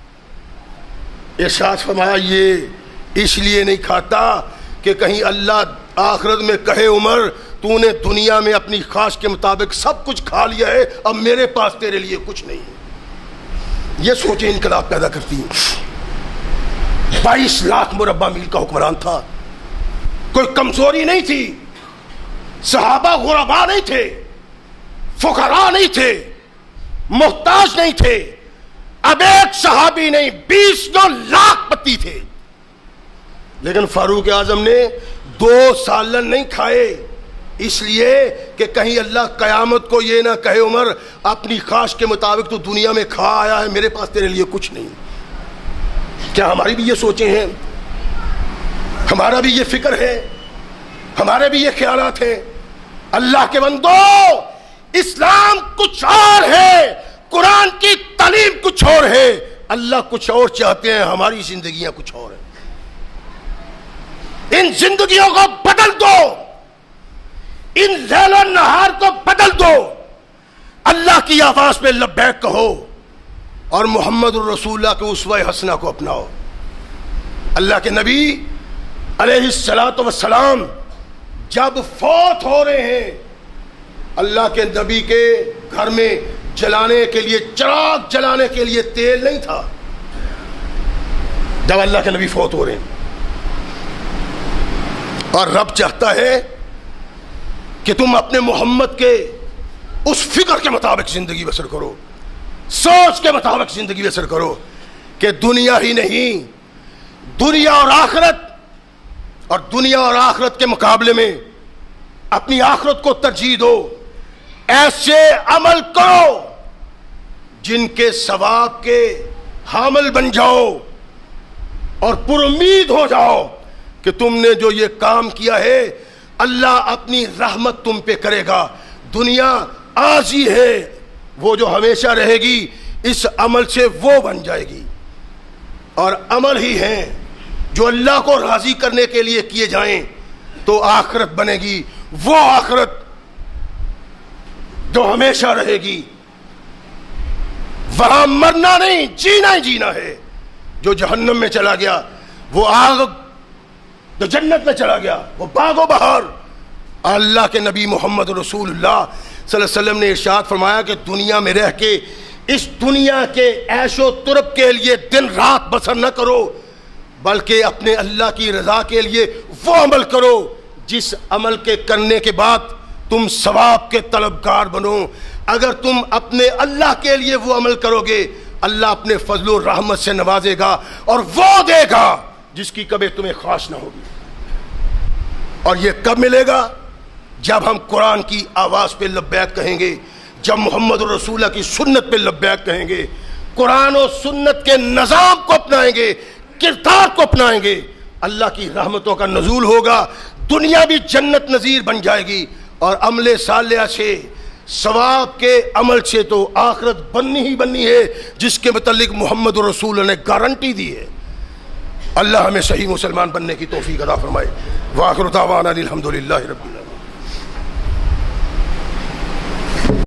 ارشاد فرمایا یہ اس لیے نہیں کھاتا کہ کہیں اللہ آخرت میں کہے عمر تو نے دنیا میں اپنی خواہش کے مطابق سب کچھ کھا لیا ہے, اب میرے پاس تیرے لیے کچھ نہیں ہے. یہ سوچیں انقلاب پیدا کرتی ہیں. بائیس لاکھ مربع میل کا حکمران تھا. کوئی کمزوری نہیں تھی, صحابہ غربا نہیں تھے, فقراء نہیں تھے, محتاج نہیں تھے. اب ایک صحابی نہیں, بیس دو لاکھ پتی تھے. لیکن فاروق اعظم نے دو سالن نہیں کھائے, اس لیے کہ کہیں اللہ قیامت کو یہ نہ کہے عمر اپنی خواہش کے مطابق تو دنیا میں کھا آیا ہے, میرے پاس تیرے لیے کچھ نہیں. کیا ہماری بھی یہ سوچیں ہیں؟ ہمارا بھی یہ فکر ہے؟ ہمارے بھی یہ خیالات ہیں؟ اللہ کے بندو, اسلام کچھ اور ہے, قرآن کی تعلیم کچھ اور ہے. اللہ کچھ اور چاہتے ہیں, ہماری زندگیاں کچھ اور ہیں. ان زندگیوں کو بدل دو, ان لیل و نہار کو بدل دو. اللہ کی آواز پہ لبیک کہو اور محمد الرسول اللہ کے اسوہ حسنہ کو اپناؤ. اللہ کے نبی علیہ الصلوۃ والسلام جب فوت ہو رہے ہیں, اللہ کے نبی کے گھر میں جلانے کے لیے, چراغ جلانے کے لیے تیل نہیں تھا. جب اللہ کے نبی فوت ہو رہے ہیں اور رب چاہتا ہے کہ تم اپنے محمد کے اس فکر کے مطابق زندگی بسر کرو, سوچ کے مطابق زندگی بسر کرو کہ دنیا ہی نہیں, دنیا اور آخرت, اور دنیا اور آخرت کے مقابلے میں اپنی آخرت کو ترجیح دو. ایسے عمل کرو جن کے ثواب کے حامل بن جاؤ اور پر امید ہو جاؤ کہ تم نے جو یہ کام کیا ہے اللہ اپنی رحمت تم پہ کرے گا. دنیا عارضی ہے, وہ جو ہمیشہ رہے گی, اس عمل سے وہ بن جائے گی. اور عمل ہی ہیں جو اللہ کو راضی کرنے کے لیے کیے جائیں تو آخرت بنے گی, وہ آخرت جو ہمیشہ رہے گی. وہاں مرنا نہیں, جینا ہی جینا ہے. جو جہنم میں چلا گیا وہ آگ, جو جنت میں چلا گیا وہ باغ و بہار. اللہ کے نبی محمد رسول اللہ صلی اللہ علیہ وسلم نے ارشاد فرمایا کہ دنیا میں رہ کے اس دنیا کے عیش و طرب کے لیے دن رات بسر نہ کرو, بلکہ اپنے اللہ کی رضا کے لیے وہ عمل کرو جس عمل کے کرنے کے بعد تم ثواب کے طلبگار بنو. اگر تم اپنے اللہ کے لیے وہ عمل کرو گے, اللہ اپنے فضل و رحمت سے نوازے گا اور وہ دے گا جس کی کبھی تمہیں خواہش نہ ہوگی. اور یہ کب ملے گا؟ جب ہم قرآن کی آواز پہ لبیک کہیں گے, جب محمد الرسول اللہ کی سنت پہ لبیک کہیں گے, قرآن و سنت کے نظام کو اپنائیں گے, کردار کو اپنائیں گے, اللہ کی رحمتوں کا نزول ہوگا. دنیا بھی جنت نظیر بن جائے گی, اور عمل صالحہ سے, ثواب کے عمل سے تو آخرت بننی ہی بننی ہے, جس کے متعلق محمد الرسول اللہ نے گارنٹی دی ہے. اللہ ہمیں صحیح مسلمان بننے کی توفیق عطا فرمائے. وآخر دعوانا الحمدللہ رب العالمین.